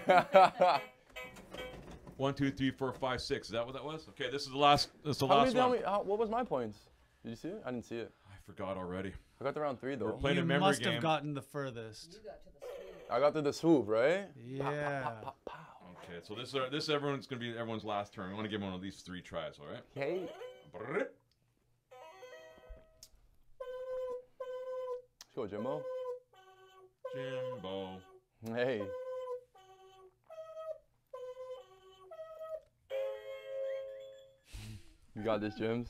One, two, three, four, five, six. Is that what that was? Okay, this is the last. This is the How last many, how one. many, how, what was my points? Did you see it? I didn't see it. I forgot already. I got to round three though. We're playing You a memory must game. have gotten the furthest. You got to the street. I got through the swoop, right? Yeah. Okay, so this is this is everyone's gonna be everyone's last turn. We want to give one of these three tries, all right? Hey. Let's go, Gymbo. Gymbo. Hey. You got this, Gyms.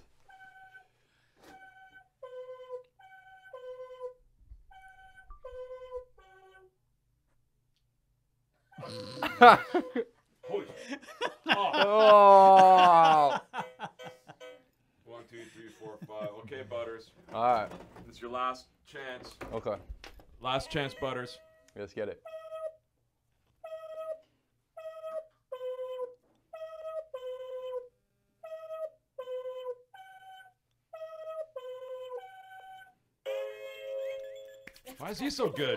Holy shit. Oh. Oh. One, two, three, four, five. Okay, Butters. All right. This is your last chance. Okay. Last chance, Butters. Let's get it. Why is he so good?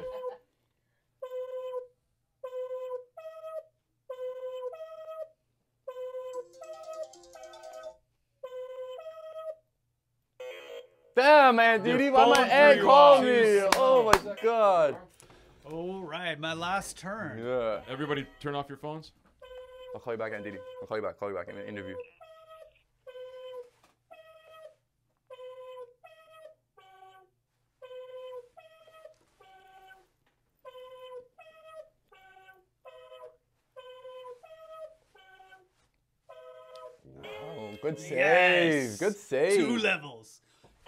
Damn, man, dude, why my phone egg threw you called off. me? Oh my god. All right, my last turn. Yeah. Everybody turn off your phones. I'll call you back, Andy. I'll call you back. Call you back in an interview. Wow, good save. Yes. Good save. Two levels.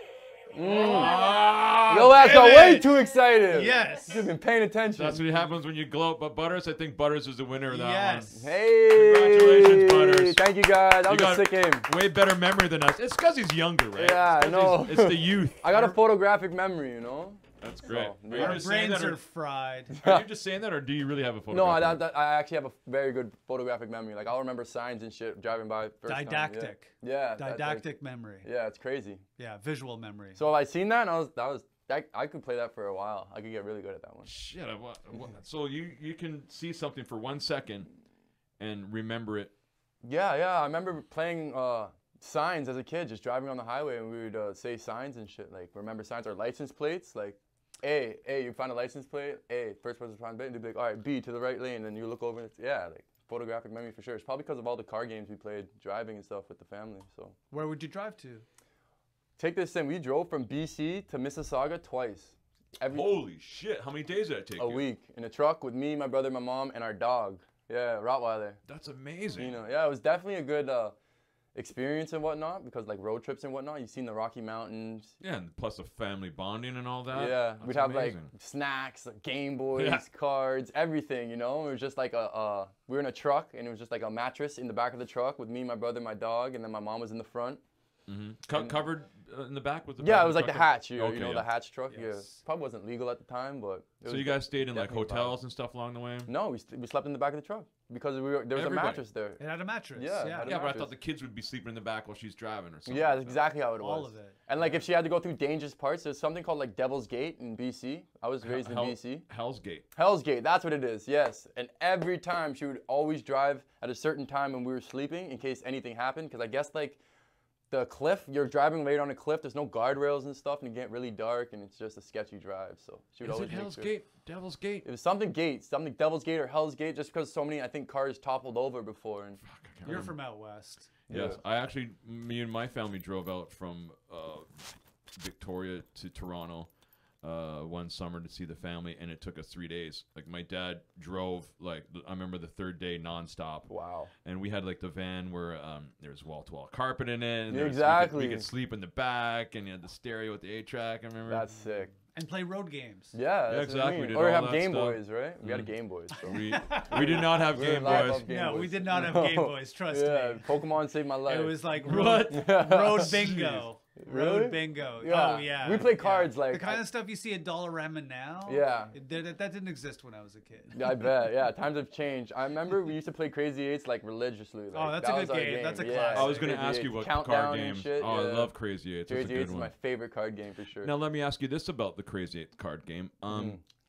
Ah, Yo, ass got damn way it. too excited. Yes. You've been paying attention. That's what happens when you gloat. But Butters, I think Butters is the winner of that Yes. one. Hey. Congratulations, Butters. Thank you, guys. That You was a got sick game. way better memory than us. It's because he's younger, right? Yeah, It's I 'cause know. he's- It's the youth. I got a photographic memory, you know? That's great. So, Are you Our just saying brains that, are or, fried. are you just saying that, or do you really have a photo? No, I, that, that, I actually have a very good photographic memory. Like, I'll remember signs and shit driving by first time. Didactic. Yeah, yeah that- like- Didactic memory. yeah, it's crazy. Yeah, visual memory. So I seen that, and I was, that was, that, I could play that for a while. I could get really good at that one. Shit. I, wa- I wa- so you you can see something for one second and remember it. Yeah, yeah, I remember playing uh, signs as a kid, just driving on the highway, and we would uh, say signs and shit. Like, remember signs or license plates? Like, A, A, you find a license plate. A, first person to find it, and they'd be like, all right, B, to the right lane. And then you look over, and it's, yeah, like, photographic memory for sure. It's probably because of all the car games we played, driving and stuff with the family. So Where would you drive to? take this in. We drove from B C to Mississauga twice. Every Holy shit! How many days did that take a you? week in a truck with me, my brother, my mom, and our dog. Yeah, Rottweiler. That's amazing. You know, yeah, it was definitely a good uh, experience and whatnot because like road trips and whatnot. You've seen the Rocky Mountains. Yeah, and plus the family bonding and all that. Yeah, That's we'd have amazing. like snacks, like Game Boys, Yeah. cards, everything. You know, it was just like a. Uh, we were in a truck and it was just like a mattress in the back of the truck with me, my brother, my dog, and then my mom was in the front. Mhm. Co- covered uh, in the back with the. Yeah, back it was like the truck? hatch. You, know, Okay, you know, yeah. the hatch truck. Yeah, Yes. probably wasn't legal at the time, but. It So was you guys stayed in like definitely vibe. hotels and stuff along the way. No, we, st- we slept in the back of the truck because we were, there was Everybody. a mattress there. It had a mattress. Yeah, it Yeah. had a Yeah, but I mattress. thought the kids would be sleeping in the back while she's driving or something. Yeah, like that's that. exactly how it was. All of it. And like if she had to go through dangerous parts, there's something called like Devil's Gate in B C. I was raised Hell- in B C. Hell's Gate. Hell's Gate, that's what it is, yes. And every time she would always drive at a certain time when we were sleeping in case anything happened. Because I guess like the cliff, you're driving right on a cliff, there's no guardrails and stuff, and you get really dark, and it's just a sketchy drive. So she would Is always it make Hell's sure- Gate? Devil's Gate? It was something Gate, something Devil's Gate or Hell's Gate, just because so many, I think, cars toppled over before. And You're from out west. Yes, Yeah. I actually, me and my family drove out from uh, Victoria to Toronto uh, one summer to see the family, and it took us three days. Like my dad drove, like th- I remember the third day nonstop, wow. and we had like the van where um, there was wall-to-wall carpet in it. And Yeah, there was- exactly. We could, we could sleep in the back, and you had the stereo with the eight track. I remember. That's sick. And play road games. Yeah, that's exactly, What I we mean. did Or all have that Game stuff. Boys, right? We had a Mm. Game Boys. So. we we did not have We Game live Boys. off Game No, Boys. we did not have No. Game Boys, trust Yeah, me. Pokemon saved my life. It was like What? road, road bingo. Really? Road bingo. Yeah. Oh, yeah. We play yeah. cards, like- The kind of stuff you see at Dollarama now. Yeah. It, that, that didn't exist when I was a kid. Yeah, I bet. Yeah, times have changed. I remember we used to play Crazy Eights like religiously. Like, Oh, that's a that good was our game. That's a Yeah, classic. I was going to Crazy ask you Eights. what Countdown card and game. shit, Oh, yeah. I love Crazy Eights. It's a Crazy good Eights is one. my favorite card game for sure. Now let me ask you this about the Crazy Eight card game. Um, Mm.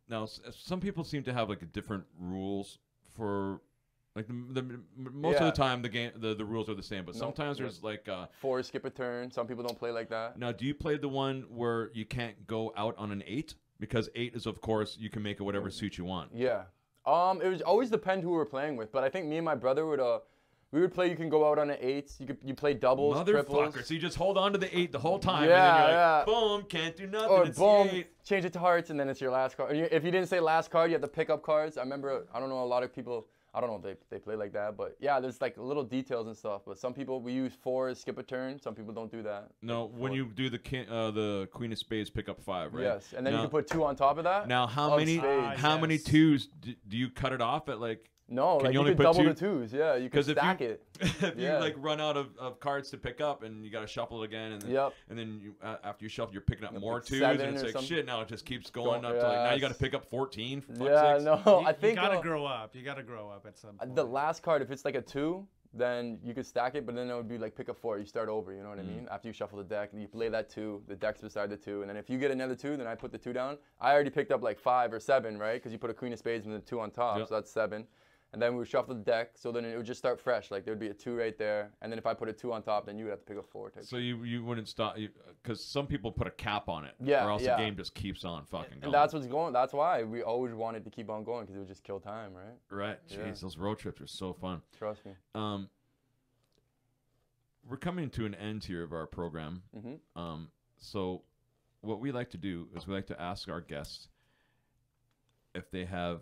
now s- some people seem to have like a different rules for like the, the most Yeah. of the time the game the, the rules are the same, but No, sometimes yeah. there's like uh, Four, skip a turn. Some people don't play like that. now do you play the one where you can't go out on an eight? Because eight is of course you can make it whatever suit you want. Yeah. Um, it was always depend who we're playing with, but I think me and my brother would uh, we would play. You can go out on an eight. You could you play doubles, triples. Motherfucker! So you just hold on to the eight the whole time, Yeah, and then you're yeah. like, boom, can't do nothing. Or it's boom, the eight. change it to hearts, and then it's your last card. You- If you didn't say last card, you have to pick up cards. I remember, I don't know, a lot of people, I don't know if they, they play like that, but yeah, there's like little details and stuff. But some people, we use fours, skip a turn. Some people don't do that. No, when you do the king, uh, the queen of spades, pick up five, right? Yes, and then now, you can put two on top of that. Now, how of many spades. how Ah, many yes. twos do, do you cut it off at? Like, No, Can like you you, only can put double two? the twos. Yeah, you can because if stack you it. if you Yeah. like run out of, of cards to pick up and you got to shuffle it again, and then, Yep. and then you uh, after you shuffle, you're picking up Yep, more like twos, seven and it's or like something. shit. Now it just keeps going Go- up to like now you got to yes. pick up fourteen. For fuck's Yeah, sakes. no, You, I think you gotta uh, grow up. You gotta grow up at some point. the last card, if it's like a two, then you could stack it, but then it would be like pick a four. You start over, you know what I Mm. mean? After you shuffle the deck, you play that two, the deck's beside the two, and then if you get another two, then I put the two down. I already picked up like five or seven, right? Because you put a queen of spades and the two on top, Yep. so that's seven. And then we would shuffle the deck, so then it would just start fresh. Like there would be a two right there, and then if I put a two on top, then you would have to pick a four. Type So you you wouldn't stop because some people put a cap on it, Yeah, or else yeah. the game just keeps on fucking going. And that's what's going. That's why we always wanted to keep on going because it would just kill time, right? right. Jeez, Yeah. those road trips are so fun. Trust me. Um, we're coming to an end here of our program. hmm Um, so what we like to do is we like to ask our guests if they have,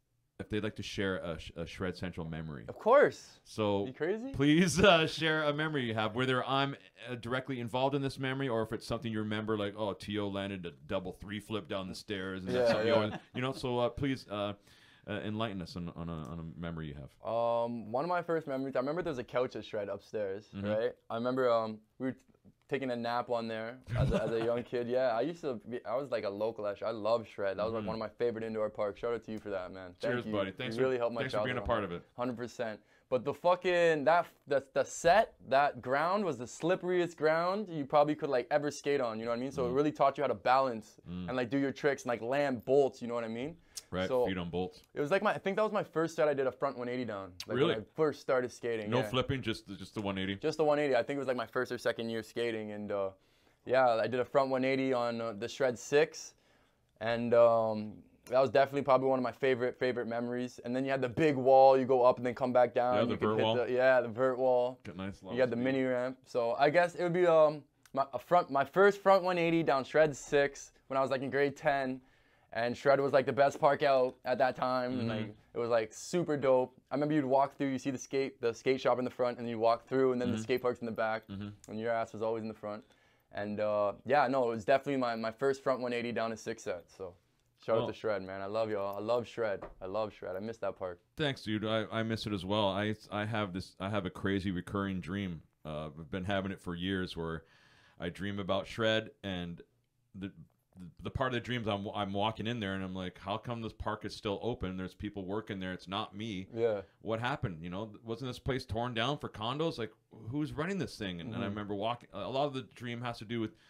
if they'd like to share a, sh- a Shred Central memory. Of course. So You crazy? please uh, share a memory you have, whether I'm uh, directly involved in this memory or if it's something you remember, like, oh, T O landed a double three flip down the stairs. And that's Yeah, something you yeah. always, you know, so uh, please uh, uh, enlighten us on, on, a, on a memory you have. Um, one of my first memories, I remember there was a couch at Shred upstairs, Mhm. right? I remember um, we were t- taking a nap on there as a, as a young kid. Yeah, I used to be, I was like a local at Shred. I love Shred. That was like Mhm. one of my favorite indoor parks. Shout out to you for that, man. Thank Cheers, you. buddy. Thanks you for- really helped my thanks for being a childhood part on of it. one hundred percent. But the fucking, that, the, the set, that ground was the slipperiest ground you probably could like ever skate on, you know what I mean? So Mm. it really taught you how to balance Mm. and like do your tricks and like land bolts, you know what I mean? Right, So- feet on bolts. It was like my, I think that was my first set I did a front one eighty down. Like Really? When I first started skating. No yeah. flipping, just the, just the one eighty. Just the one eighty. I think it was like my first or second year skating, and uh, yeah, I did a front one eighty on uh, the Shred six, and um, that was definitely probably one of my favorite favorite memories. And then you had the big wall, you go up and then come back down. Yeah, the you could vert hit wall. The, yeah, the vert wall. Got nice. You had the mini ramp. So I guess it would be um my a front my first front one eighty down Shred six when I was like in grade ten. And Shred was like the best park out at that time. And Mhm. like it was like super dope. I remember you'd walk through, you see the skate the skate shop in the front, and you walk through, and then Mhm. the skate park's in the back, Mhm. and your ass was always in the front. And uh, yeah, no, it was definitely my, my first front one eighty down to six set. So shout Well- out to Shred, man. I love y'all. I love Shred. I love Shred. I miss that park. Thanks, dude. I, I miss it as well. I I have this. I have a crazy recurring dream. Uh, I've been having it for years, where I dream about Shred, and the the, the part of the dreams I'm I'm walking in there, and I'm like, how come this park is still open? There's people working there. It's not me. Yeah. What happened? You know, wasn't this place torn down for condos? Like, who's running this thing? And, and I Mhm. remember walking. A lot of the dream has to do with.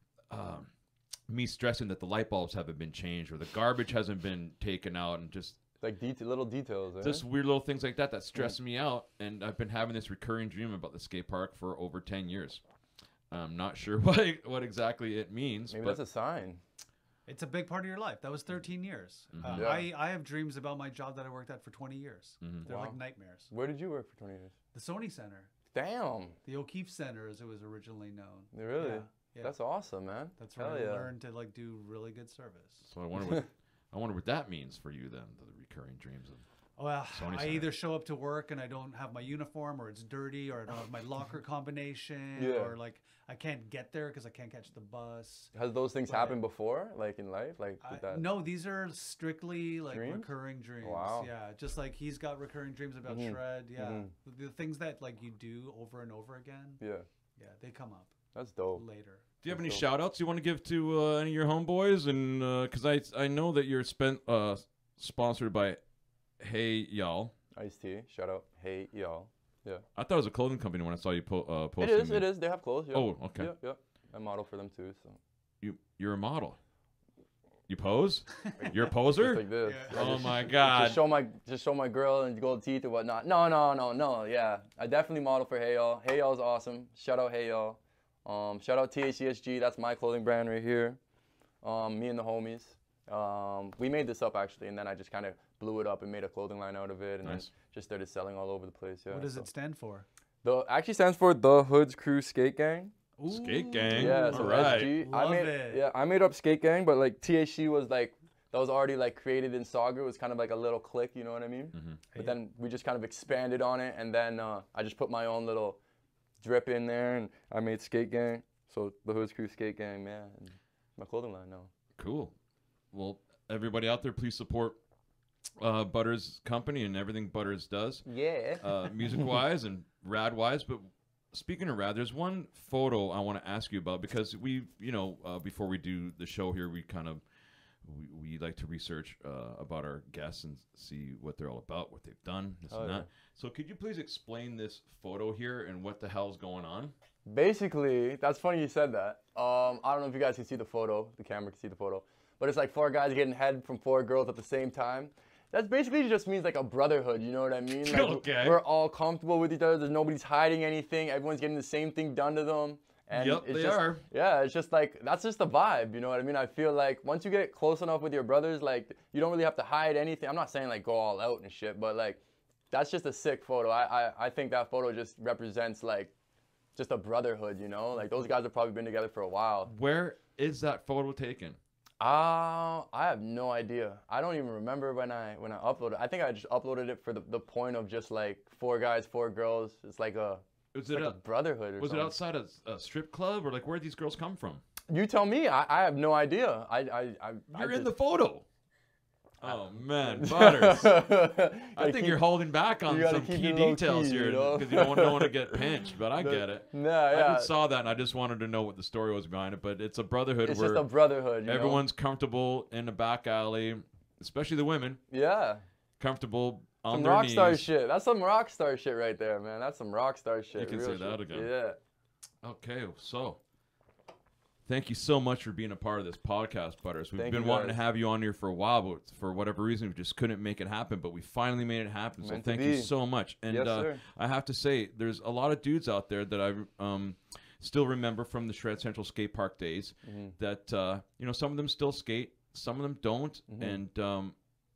Um, me stressing that the light bulbs haven't been changed or the garbage hasn't been taken out, and just Like det- little details. Eh? just weird little things like that that stress me out. And I've been having this recurring dream about the skate park for over ten years. I'm not sure what what exactly it means, Maybe but that's a sign. It's a big part of your life. That was thirteen years. Uh, Yeah. I, I have dreams about my job that I worked at for twenty years. Mhm. They're Wow. like nightmares. Where did you work for twenty years? The Sony Center, Damn. the O'Keefe Center, as it was originally known. Really? Yeah, yeah. That's awesome, man. That's where Hell I yeah. learned to like do really good service. so I wonder what I wonder what that means for you then. The recurring dreams of Well, Sony I Center. either show up to work and I don't have my uniform, or it's dirty, or I don't have my locker combination, Yeah. or like I can't get there because I can't catch the bus. Has those things But- happened before, like in life, like I, with that? no, these are strictly like Dreams? recurring dreams. Wow. Yeah, just like he's got recurring dreams about Mhm. Shred. Yeah, Mhm. the, the things that like you do over and over again. Yeah, Yeah, they come up that's dope. later. Do you have That's any dope. shout outs you want to give to uh, any of your homeboys? And because I I know that you're spent uh, sponsored by Hey Y'all. Ice T, shout out. Hey, y'all. Yeah. I thought it was a clothing company when I saw you po- uh, It posting. is, it is. They have clothes. Yeah. Oh, okay. Yeah, yeah. I model for them too, so. You you're a model. You pose? You're a poser? Just like this. Yeah. I Oh just- my God. Just show my just show my girl and gold teeth or whatnot. No, no, no, no. Yeah, I definitely model for Hey Y'all. Hey Y'all's awesome. Shout out Hey Y'all. Um, shout out T H C S G. That's my clothing brand right here. Um, me and the homies. Um, we made this up actually, and then I just kind of blew it up and made a clothing line out of it, and Nice. then just started selling all over the place. Yeah. What does so. it stand for? The actually stands for the Hoods Crew Skate Gang. Skate gang. Yeah, so All right. S G. I Love made, it. Yeah, I made up Skate Gang, but like T H C was like that was already like created in Saga. It was kind of like a little clique, you know what I mean? Mm-hmm. But then we just kind of expanded on it, and then uh, I just put my own little drip in there, and I made Skate Gang. So the Hoods Crew Skate Gang, man, and my clothing line now. Cool. Well, everybody out there, please support uh, Butterzz company and everything Butterzz does, Yeah. uh, music-wise and rad-wise. But speaking of rad, there's one photo I want to ask you about because we, you know, uh, before we do the show here, we kind of we, we like to research uh, about our guests and see what they're all about, what they've done, this Oh, and yeah. that. So could you please explain this photo here and what the hell's going on? Basically, that's funny you said that. Um, I don't know if you guys can see the photo. The camera can see the photo. But it's like four guys getting head from four girls at the same time. That's basically just means like a brotherhood, you know what I mean? Like, Okay. We're all comfortable with each other. There's nobody's hiding anything. Everyone's getting the same thing done to them. And Yep, it's they just, are. Yeah, it's just like, that's just the vibe, you know what I mean? I feel like once you get close enough with your brothers, like, you don't really have to hide anything. I'm not saying like go all out and shit, but like, that's just a sick photo. I, I, I think that photo just represents like, just a brotherhood, you know? Like, those guys have probably been together for a while. Where is that photo taken? Uh, I have no idea. I don't even remember when I when I uploaded. I think I just uploaded it for the, the point of just like four guys, four girls. It's like a, Was it's it like a a, brotherhood or was it something. outside a, a strip club or like where'd these girls come from? You tell me. I, I have no idea. I I I. I You're in just- the photo. Oh man, Butters. I Like, think keep- you're holding back on you gotta some keep key it low details key, here you know? because you don't, don't want to get pinched. But I get it. Nah, I yeah. just saw that and I just wanted to know what the story was behind it. But it's a brotherhood It's where just a brotherhood. You everyone's comfortable in the back alley, especially the women, know? Yeah. comfortable on Some their rock knees. star shit. That's some rock star shit right there, man. That's some rock star shit. You can real say that shit. again. Yeah. Okay, so thank you so much for being a part of this podcast, Butters. We've Thank been you, wanting to guys. have you on here for a while, but for whatever reason, we just couldn't make it happen. But we finally made it happen. So Meant to thank you be. so much. And Yes, uh, sir. I have to say, there's a lot of dudes out there that I um, still remember from the Shred Central skate park days. Mm-hmm. That uh, you know, some of them still skate, some of them don't, Mm-hmm. and um,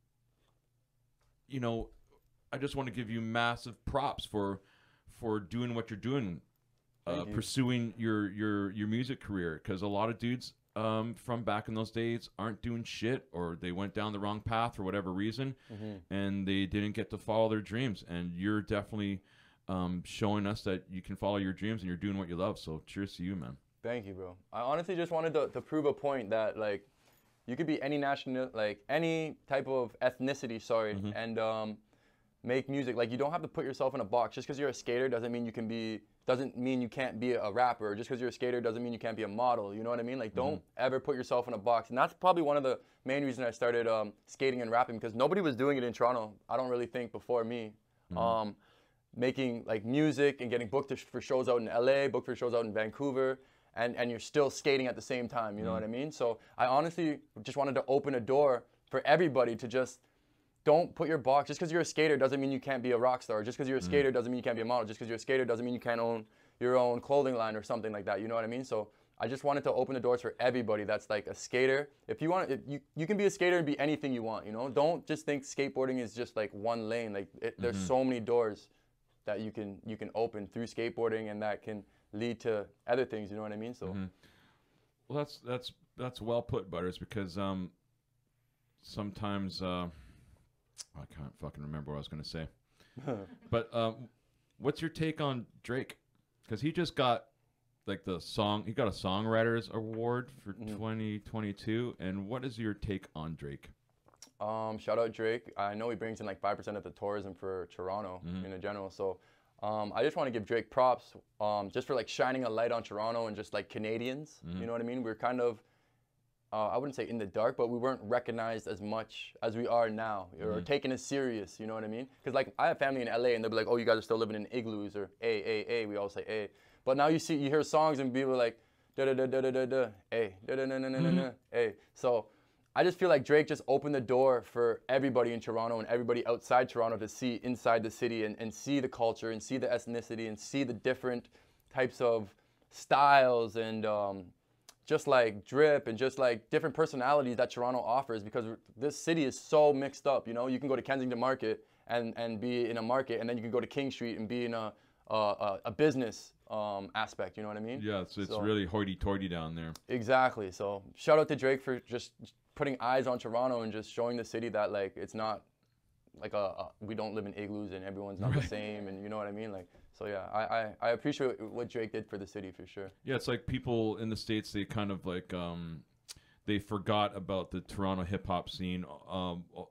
you know, I just want to give you massive props for for doing what you're doing. Uh, Thank you. pursuing your your your music career, because a lot of dudes um, from back in those days aren't doing shit, or they went down the wrong path for whatever reason, Mm-hmm. and they didn't get to follow their dreams. And you're definitely um, showing us that you can follow your dreams and you're doing what you love. So cheers to you, man. Thank you, bro. I honestly just wanted to, to prove a point that like you could be any national, like any type of ethnicity, sorry, Mm-hmm. and um, make music. Like you don't have to put yourself in a box. Just because you're a skater doesn't mean you can be. Doesn't mean you can't be a rapper. Just because you're a skater doesn't mean you can't be a model. You know what I mean? Like don't ever put yourself in a box. And that's probably one of the main reasons I started um, skating and rapping, because nobody was doing it in Toronto. I don't really think before me. Um, making like music and getting booked to sh- for shows out in L A, booked for shows out in Vancouver, and, and you're still skating at the same time, you know what I mean? So I honestly just wanted to open a door for everybody to just don't put your box. Just because you're a skater doesn't mean you can't be a rock star. Just because you're a skater doesn't mean you can't be a model. Just because you're a skater doesn't mean you can't own your own clothing line or something like that, you know what I mean? So I just wanted to open the doors for everybody that's like a skater. If you want, if you, you can be a skater and be anything you want, you know? Don't just think skateboarding is just like one lane. Like it, there's so many doors that you can you can open through skateboarding, and that can lead to other things, you know what I mean? So Well, that's that's that's well put, Butters, because um, sometimes uh, I can't fucking remember what I was gonna say. But um, what's your take on Drake? Because he just got like the song, he got a songwriters award for twenty twenty-two. And what is your take on Drake? Um, shout out Drake. I know he brings in like five percent of the tourism for Toronto in a general. So um, I just want to give Drake props um, just for like shining a light on Toronto and just like Canadians. You know what I mean? We're kind of, uh, I wouldn't say in the dark, but we weren't recognized as much as we are now, or taken as serious. You know what I mean? Because like I have family in L A and they'll be like, oh, you guys are still living in igloos, or A, A, A. We all say A. But now you see, you hear songs and people are like, da da da da da da da, A, da da da da da da, A. So I just feel like Drake just opened the door for everybody in Toronto and everybody outside Toronto to see inside the city and, and see the culture and see the ethnicity and see the different types of styles and um, just like drip and just like different personalities that Toronto offers, because this city is so mixed up. You know, you can go to Kensington Market and, and be in a market, and then you can go to King Street and be in a, a, a business um, aspect, you know what I mean? Yeah, so it's So- really hoity-toity down there. Exactly. So shout out to Drake for just putting eyes on Toronto and just showing the city that like it's not like a, a we don't live in igloos and everyone's not the same, and you know what I mean? Like, so yeah, I, I, I appreciate what Drake did for the city for sure. Yeah, it's like people in the States, they kind of like, um, they forgot about the Toronto hip-hop scene. Um, uh,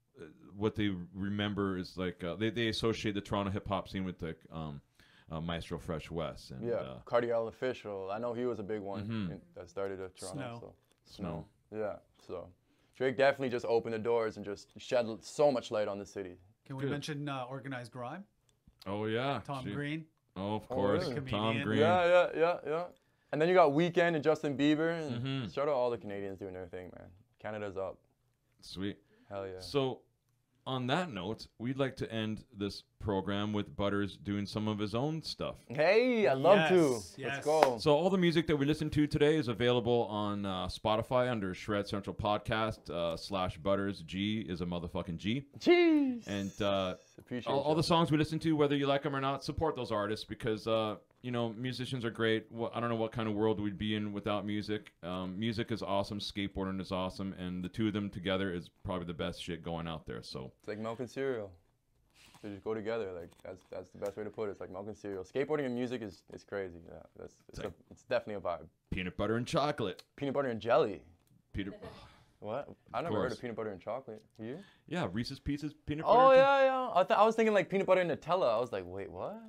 what they remember is like, uh, they, they associate the Toronto hip-hop scene with like, um, uh, Maestro Fresh West. And, Yeah, uh, Cardiel Official. I know he was a big one Mhm. in, that started at Toronto. Snow. So. Snow. Yeah, so Drake definitely just opened the doors and just shed so much light on the city. Can we Good. mention uh, organized grime? Oh, yeah. Tom She- Green. Oh, of Oh, course. really? Tom Comedian. Green. Yeah, yeah, yeah, yeah. And then you got Weeknd and Justin Bieber, and Mhm. shout out all the Canadians doing their thing, man. Canada's up. Sweet. Hell yeah. So, on that note, we'd like to end this program with Butters doing some of his own stuff. Hey, I'd love to. Yes, Let's yes. go. So all the music that we listened to today is available on uh, Spotify under Shred Central Podcast uh, slash Butters G is a motherfucking G. Jeez. And uh, Appreciate all, all the you. songs we listen to, whether you like them or not, support those artists because, uh, you know, musicians are great. Well, I don't know what kind of world we'd be in without music. Um, music is awesome. Skateboarding is awesome. And the two of them together is probably the best shit going out there. So It's like milk and cereal. They just go together. Like that's that's the best way to put it. It's like milk and cereal. Skateboarding and music is, is crazy. Yeah, that's it's, It's a, it's definitely a vibe. peanut butter and chocolate. Peanut butter and jelly. Peter, What? I never heard course. of peanut butter and chocolate. You? yeah, Reese's Pieces, peanut butter. Oh and cho- yeah, yeah. I, th- I was thinking like peanut butter and Nutella. I was like, wait, what?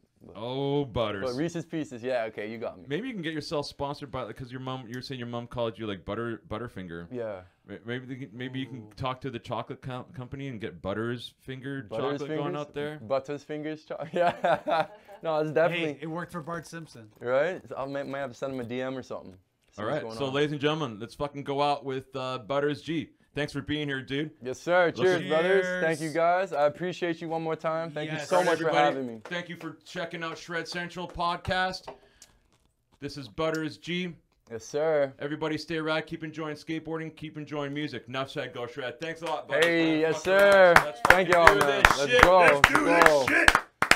Oh, Butters. But Reese's Pieces, yeah, okay, you got me. Maybe you can get yourself sponsored by, because your mom, you're saying your mom called you like butter Butterfinger. Yeah. May- Maybe they can, maybe you can talk to the chocolate com- company and get Butters fingered Butter's chocolate fingers? going out there. Butter's fingers. Cho- yeah. No, it's definitely Hey, it worked for Bart Simpson. right. So I might, might have to send him a D M or something. See All what's right, going so on. ladies and gentlemen, let's fucking go out with uh, Butters G. Thanks for being here, dude. Yes, sir. Cheers, Cheers. brothers. Thank you, guys. I appreciate you one more time. Thank you Yes. so All right, much for everybody, having me. Thank you for checking out Shred Central Podcast. This is Butters G. Yes, sir. Everybody stay rad. Keep enjoying skateboarding. Keep enjoying music. Enough said. Go Shred. Thanks a lot, Butters. Hey, man. yes, Fucking sir. rad. Let's Thank fucking y'all, do man. this Let's shit. go. Let's do Let's this go. shit.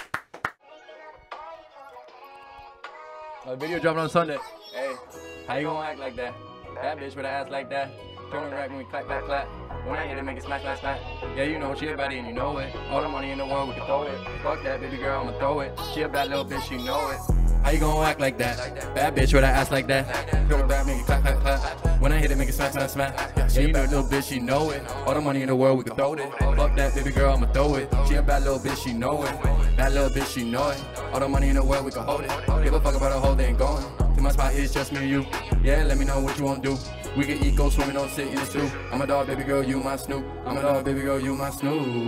A video dropping on Sunday. Hey, how you gonna act like that? That bitch with an ass like that. Turn right when we clap, clap, clap. When I hit it, make it smash, smash, smash. Yeah, you know she a baddie and you know it. All the money in the world, we can throw it. Fuck that, baby girl, I'ma throw it. She a bad little bitch, she know it. How you gonna act like that? Bad bitch with an ass like that. Turn right, make it clap, clap, clap. When I hit it, make it smash, smash, smash. Yeah, you know little bitch, she know it. All the money in the world, we can throw it. Fuck that, baby girl, I'ma throw it. She a bad little bitch, she know it. Bad little bitch, she know it. All the money in the world, we can hold it. Give a fuck about a whole day ain't going. To my spot, it's just me and you. Yeah, let me know what you wanna do. We can eat, go swimming, don't sit in the stew. I'm a dog, baby girl, you my Snoop. I'm a dog, baby girl, you my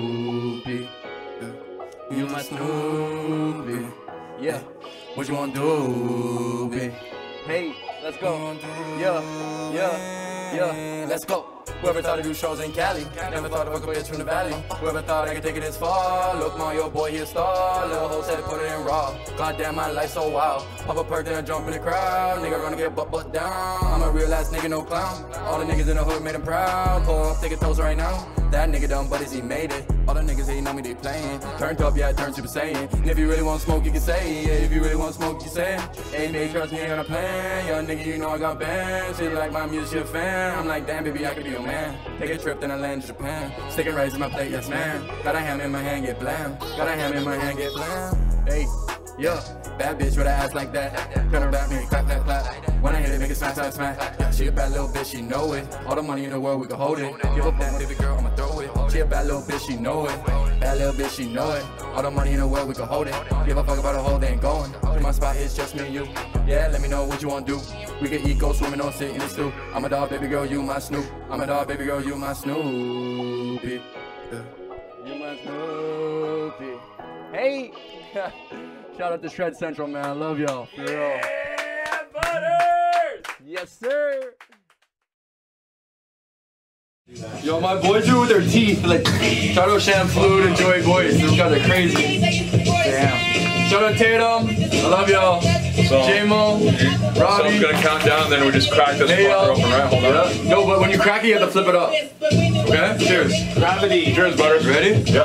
Snoopy. Yeah. You my Snoopy. Yeah. What you wanna do, baby? Hey, let's go. Yeah, yeah, yeah. Let's go. Whoever thought to do shows in Cali, never thought to fuck a bitch from the valley. Whoever thought I could take it this far, look man, your boy he a star. Little hoe said put it in raw. Goddamn, my life so wild. Pop a perk then I jump in the crowd. Nigga run to get butt butt down. I'm a real ass nigga, no clown. All the niggas in the hood made him proud. Pull up, take a toast right now. That nigga dumb, but is he made it? All the niggas hating on me, they playing. Turned up, yeah, I turned Super Saiyan. And if you really want smoke, you can say. Yeah, if you really want smoke, you say. Hey, babe, trust me, ain't gonna plan. Young nigga, you know I got bands. She like my music, she a fan. I'm like, damn, baby, I could be your man. Take a trip, then I land in Japan. Sticking rice in my plate, yes, man. Got a ham in my hand, get blam. Got a ham in my hand, get blam. Hey, yeah, bad bitch with an ass like that. Turn her back, make it clap, clap, clap. When I hit it, make it smash, smash, smash. Yeah, she a bad little bitch, she know it. All the money in the world, we can hold it. Give up that baby girl, I'ma throw it. She a bad little bitch, she know it. Bad little bitch, she know it. All the money in the world, we can hold it. Give a fuck about a whole day ain't going. To my spot, it's just me and you. Yeah, let me know what you wanna do. We can eat, go swimming, don't sit in the stew. I'm a dog, baby girl, you my Snoop. I'm a dog, baby girl, you my Snoopy. Yeah. You my Snoopy. Hey! Shout out to Shred Central, man. I love y'all. For real. Yeah, Butters! Yes, sir. my boys do it with their teeth. Like, shout out Sham Fluid, Enjoi boys. Those guys are crazy. Damn. Shout out Tatum. I love y'all. So, J-Mo, so Robbie. I'm gonna count down, then we just crack this Hey, fucker uh, open, right? Hold on. Yeah. No, but when you crack it, you have to flip it up. Okay? Cheers. Gravity. Cheers, Butters. Ready? Yep.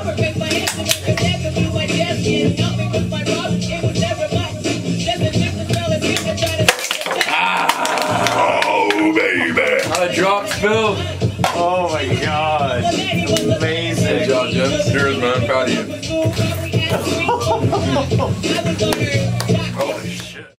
Oh, baby. How the drop spilled. Oh my god. Amazing. Good job, Jeff. Cheers, man. Proud of you.